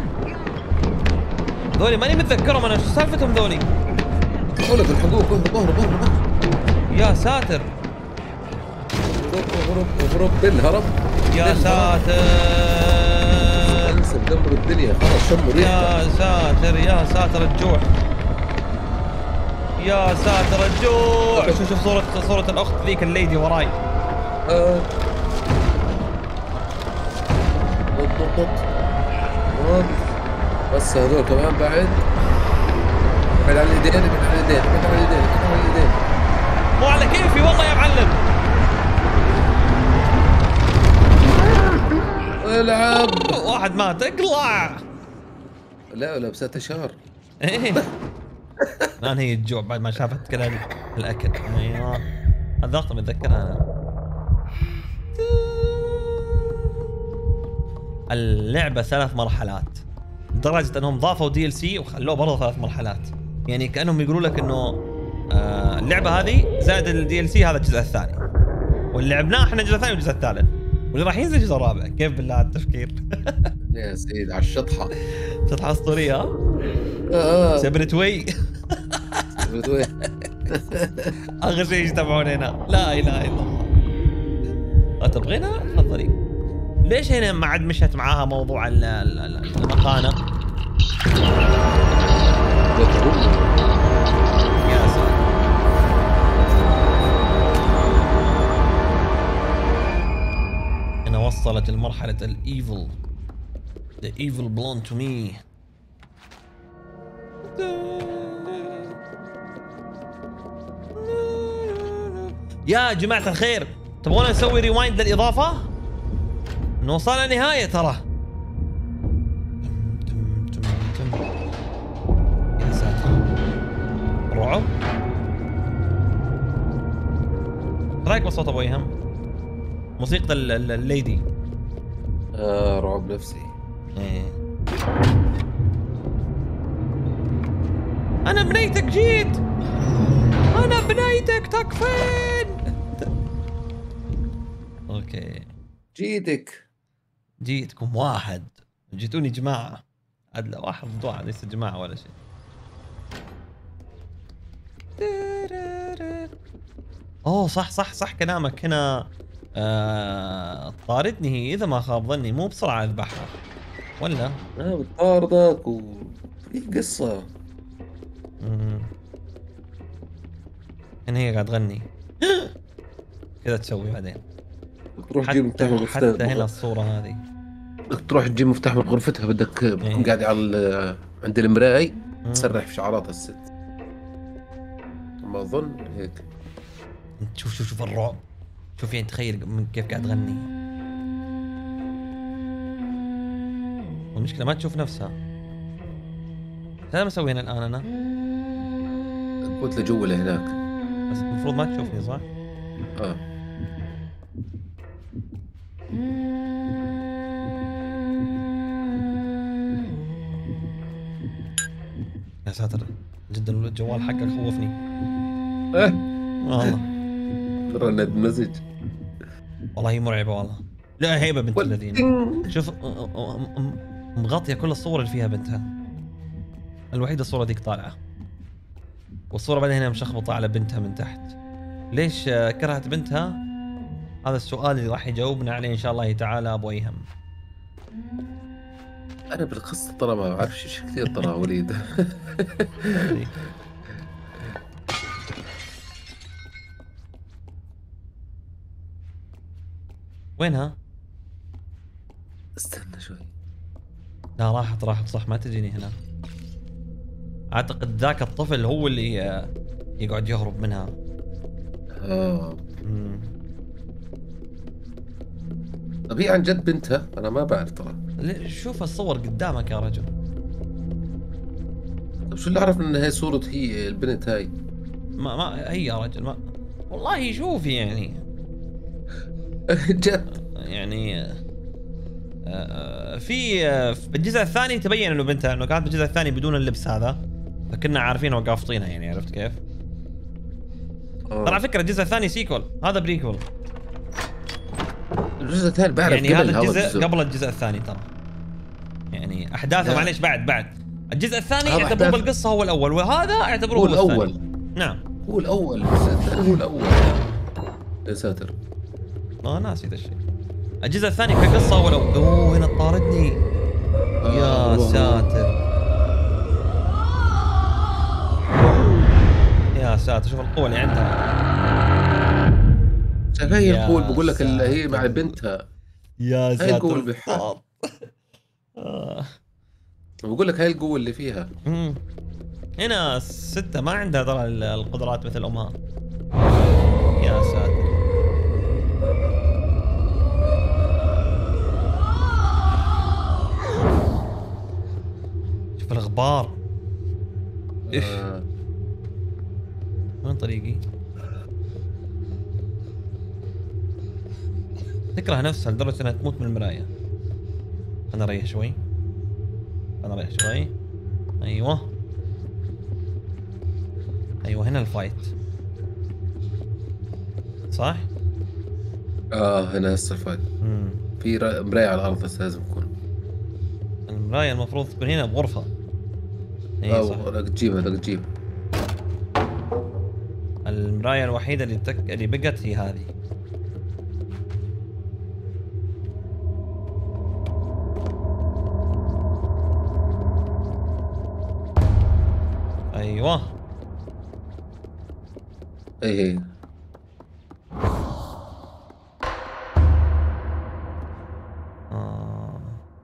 ذولي ماني متذكرهم انا، شو سالفتهم ذولي؟ اقول لك الحقوق، اهرب اهرب اهرب. يا ساتر. اهرب اهرب اهرب بالهرب. يا ساتر. انسى دمر الدنيا خلاص، شموا ريحتها. يا ساتر يا ساتر الجوع. يا ساتر الجوع. شوف شوف صورة صورة الأخت ذيك الليدي وراي. آه. نط نط نط نط. بس هذول كمان بعد. ابعد عن الايدين، ابعد عن الايدين، ابعد عن الايدين، ابعد عن الايدين. مو على كيفي والله يا معلم. العب. واحد مات اقلع. لا لابسات شهر. ايه الان هي الجوع بعد ما شافت كذا الاكل. ايوه الضغط متذكرها انا. اللعبه ثلاث مرحلات لدرجه انهم ضافوا دي ال سي وخلوه برضه ثلاث مرحلات. يعني كانهم يقولوا لك انه آه اللعبه هذه زائد الدي ال سي هذا الجزء الثاني، واللي لعبناه احنا الجزء الثاني والجزء الثالث، واللي راح ينزل الجزء الرابع. كيف بالله على التفكير. يا سيد على الشطحه. شطحه اسطوريه. اه سبرت وي. اخر شيء يجتمعون هنا. لا اله الا الله. تبغينا؟ تفضلي. ليش هنا ما عاد مشت معاها موضوع المخانق؟ يا سلام. هنا وصلت لمرحلة الايفل. The evil belong to me. يا جماعة الخير، تبغون نسوي ريوايند للإضافة؟ نوصل للنهاية ترى. رعب. ايش رايك بصوت ابو ايهم؟ موسيقى ال- ال- الليدي. آه رعب نفسي. ايه. انا بنيتك جيت. انا بنيتك تكفين. اوكي. جيتك. جيتكم واحد. جيتوني جماعة. عاد لا واحد ضد واحد ليس جماعة ولا شيء. اوه صح صح صح كلامك هنا. آه طاردني هي اذا ما خاب ظني، مو بسرعة اذبحها ولا؟ اه بتطاردك و في قصة. مم. هنا هي قاعد تغني. كذا تسوي بعدين. تروح تجيب مفتاح من حتى, حتى غرفتها. هنا الصورة هذه. بدك تروح تجيب مفتاح من غرفتها، بدك بتكون قاعد على ال- عند المراية تسرح في شعراتها الست. ما اظن هيك. انت شوف شوف شوف الرعب. شوف يعني تخيل من كيف قاعد تغني. والمشكلة ما تشوف نفسها. هذا مسوي هنا الآن أنا. قلت لجوا لهناك. بس المفروض ما تشوفني صح؟ اه يا ساتر جدا الجوال حقك خوفني. اه والله رند مزج. والله هي مرعبة والله. لا هيبة بنت الذين. والدين. شوف م- م- م- مغطية كل الصور اللي فيها بنتها. الوحيدة الصورة ديك طالعة. والصورة بعدين هنا مشخبطة على بنتها من تحت. ليش آه، كرهت بنتها؟ هذا السؤال اللي راح يجاوبنا عليه ان شاء الله تعالى ابو ايهم. انا بالقصة ترى ما بعرف شيء كثير ترى وليد. وينها؟ استنى شوي. لا راحت راحت صح ما تجيني هنا. اعتقد ذاك الطفل هو اللي آه، يقعد يهرب منها. اه مم. طب هي عن جد بنتها؟ انا ما بعرف ترى. ليه- شوف الصور قدامك يا رجل. طب شو اللي عرفنا ان هي صورة هي البنت هاي؟ ما ما هي يا رجل ما والله شوف يعني جد يعني آه، آه، في آه، في الجزء الثاني تبين انه بنتها، انه كانت بالجزء الثاني بدون اللبس هذا، فكنا عارفينها وقافطينها يعني. عرفت كيف؟ ترى على فكره الجزء الثاني سيكول، هذا بريكول. الجزء الثاني بعرف يعني قبل هذا الجزء الجزء. قبل الجزء الثاني ترى. يعني احداثه لا. معليش بعد بعد الجزء الثاني هذا يعتبروه أحداث- بالقصه هو الاول، وهذا اعتبروه هو هو الأول. الثاني. نعم هو الأول، الجزء الثاني هو الأول. يا ساتر. ما ناسي ذا الشيء. الجزء الثاني كقصه هو الاول. اوه هنا طاردني. يا آه، ساتر يا ساتر شوف القوة اللي عندها. شايف هي يا القول بقول لك اللي هي ساتر. مع بنتها. يا هاي القوة اللي بحال. الصوت. آه. بقول لك هاي القوة اللي فيها. مم. هنا الستة ما عندها ترى ال- القدرات مثل أمها. يا ساتر. شوف الغبار. آه. وين طريقي؟ تكره نفسها لدرجة انها تموت من المراية. انا اريح شوي. انا اريح شوي. ايوه. ايوه هنا الفايت. صح؟ اه هنا هسه الفايت. امم في را- مراية على الأرض هسه لازم تكون. المراية المفروض تكون هنا بغرفة. اي صح. اه بدك تجيبها بدك تجيبها. المراية الوحيدة اللي تك... اللي بقت هي هذه. ايوه. اي هي. آه.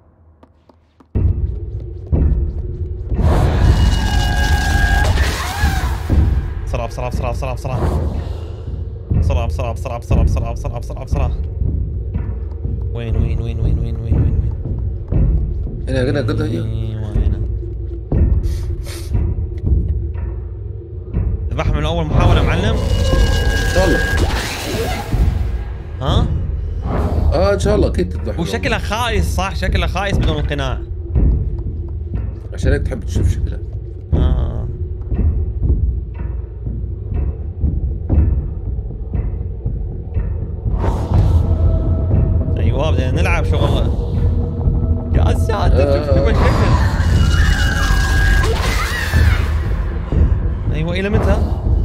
بسرعة بسرعة بسرعة بسرعة بسرعة بسرعة بسرعة بسرعة بسرعة بسرعة بسرعة بسرعة. وين وين وين وين وين وين وين وين هنا هنا قد هي. ايوه هنا. تذبحها من اول محاوله معلم؟ ان شاء الله. ها؟ اه ان شاء الله اكيد تذبحها. وشكلها خايس صح؟ شكلها خايس بدون انقناع. عشان هيك تحب تشوف شكلها. اه ايوه بدنا نلعب شغله. يا ساتر شوف شوف الشكل. ايوه الى متى؟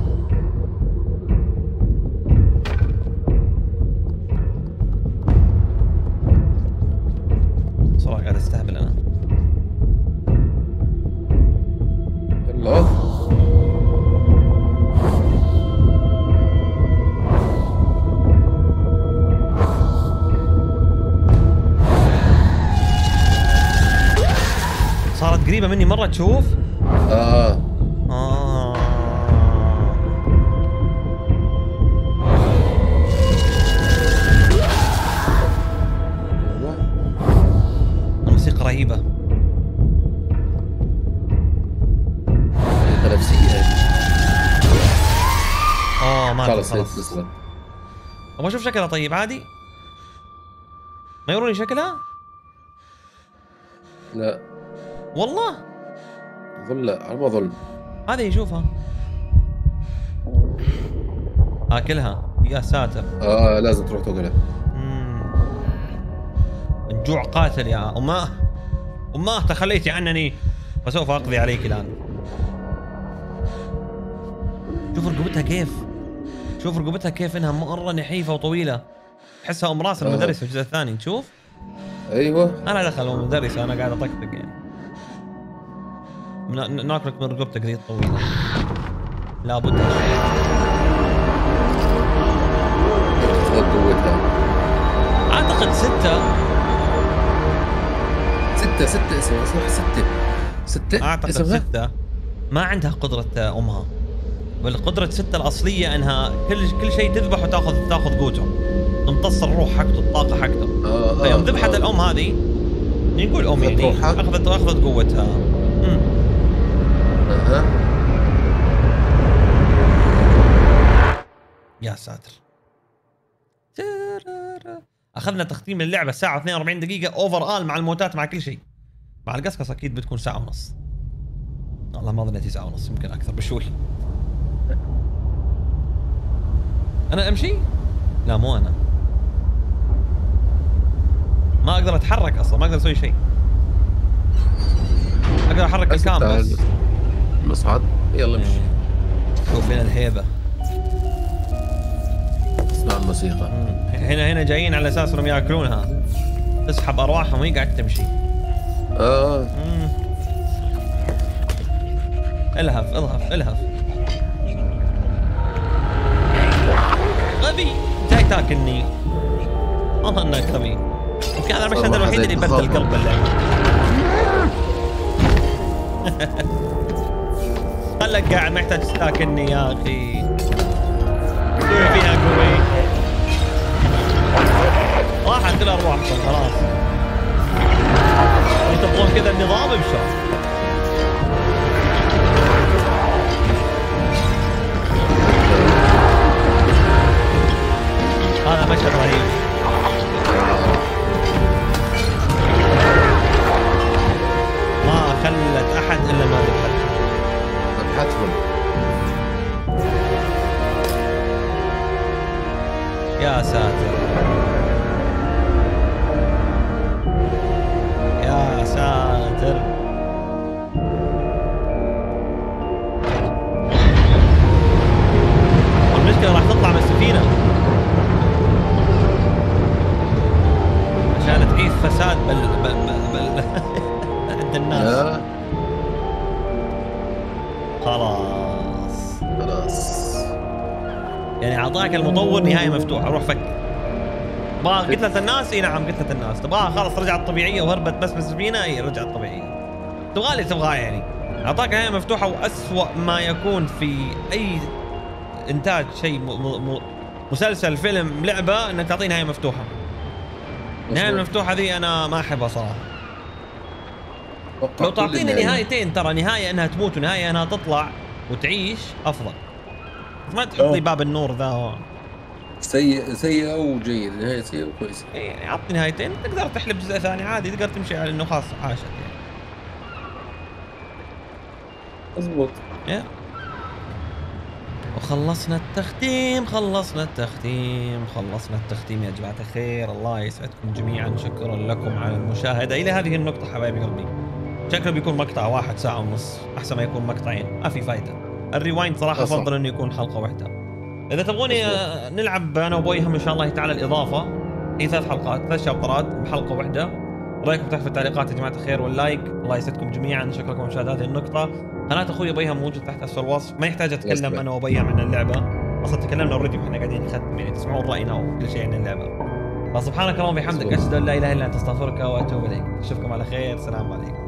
صراحه قاعد استهبل انا. يلا صارت قريبه مني مره تشوف؟ اه آه. الموسيقى رهيبة. نفسية. اه ما خلص خلص. خلص. ابغى اشوف شكلها طيب عادي؟ ما يوروني شكلها؟ لا والله ظل، لا على ما ظل. هذه يشوفها. اكلها يا ساتر. اه لازم تروح تاكلها. مم. الجوع قاتل يا اماه. اماه تخليتي عنني وسوف اقضي عليك الان. شوف رقبتها كيف. شوف رقبتها كيف انها مره نحيفه وطويله. تحسها ام راس المدرس في الجزء الثاني. تشوف؟ ايوه انا دخل المدرس انا قاعد اطقطق يعني. ن- ناكلك من رقبتك ذي الطويله. لابد هالشيء. خذ قوتها. اعتقد ستة. ستة ستة اسمها صح ستة. ستة اعتقد اسمها؟ ستة. ما عندها قدرة امها. بل قدرة ستة الاصلية انها كل كل شيء تذبح وتاخذ تاخذ قوته. تمتص الروح حقته الطاقة حقته. اه اه فيوم ذبحت آه. الام هذه نقول ام أخذت يعني روحها؟ اخذت اخذت قوتها. امم اها يا ساتر. اخذنا تختيم اللعبه ساعه واثنين وأربعين دقيقه اوفر آل مع الموتات مع كل شيء. مع القصقص اكيد بتكون ساعه ونص. والله ما ظنيت ساعه ونص يمكن اكثر بشوي. انا امشي؟ لا مو انا. ما اقدر اتحرك اصلا ما اقدر اسوي شيء. اقدر احرك الكام بس. مصعد يلا امشي. شوف هنا الهيبه. اسمع الموسيقى. هنا هنا جايين على اساس انهم ياكلونها. تسحب ارواحهم وهي قاعد تمشي. اه مم. الهف الهف الهف. غبي جاي تاكلني. والله انك غبي. يمكن هذا المشهد الوحيد اللي يبدل قلب اللعبه. خلك قاعد ما يحتاج تاكلني يا اخي. سوي فيها قوي. راحت كل ارواحكم خلاص. تبغون كذا النظام بشر. هذا مشهد رهيب. ما خلت احد الا ما ذبحت. ذبحتهم. يا ساتر. يا ساتر. والمشكلة راح تطلع من السفينة عشان تعيث فساد بل بل بل, بل عند الناس. خلاص خلاص يعني اعطاك المطور نهاية مفتوحة. روح فكر. تبغاها قتلة الناس؟ اي نعم قتلة الناس. تبغاها خلاص رجعت طبيعية وهربت بس من السفينة؟ اي رجعت طبيعية. تبغى اللي تبغاه يعني. اعطاك نهاية مفتوحة واسوأ ما يكون في اي انتاج شيء م م مسلسل فيلم لعبة انك تعطيه نهاية مفتوحة. النهاية المفتوحة ذي انا ما احبها صراحة. لو تعطيني نهايتين ترى نهاية انها تموت ونهاية انها تطلع وتعيش افضل. بس ما تحط لي باب النور ذا. سيء سيء او جيد، نهايه سيئه وكويسه. اي يعني اعطني نهايتين، تقدر تحلب جزء ثاني عادي، تقدر تمشي على انه خلاص عاشت يعني. مضبوط. يا وخلصنا التختيم، خلصنا التختيم، خلصنا التختيم يا جماعة الخير. الله يسعدكم جميعا، شكرا لكم على المشاهدة إلى هذه النقطة حبايبي قلبي. شكله بيكون مقطع واحد ساعة ونص أحسن ما يكون مقطعين، ما في فايدة. الريوايند صراحة أصلاً. أفضل إنه يكون حلقة واحدة. إذا تبغوني آه، نلعب أنا وبويهم إن شاء الله تعالى الإضافة، هي ثلاث حلقات، ثلاث شابترات بحلقة واحدة. رأيكم تحت في التعليقات يا جماعة الخير واللايك. الله يسعدكم جميعا، شكرا لكم مشاهدة هذه النقطة. قناة اخوي بيهم موجود تحت اسفل الوصف، ما يحتاج اتكلم انا وبيهم عن اللعبة، اصلا تكلمنا اوريدي واحنا قاعدين نختم يعني تسمعون راينا وكل شيء عن اللعبة. فسبحانك اللهم وبحمدك اشهد ان لا اله الا انت استغفرك واتوب اليك. اشوفكم على خير، سلام عليكم.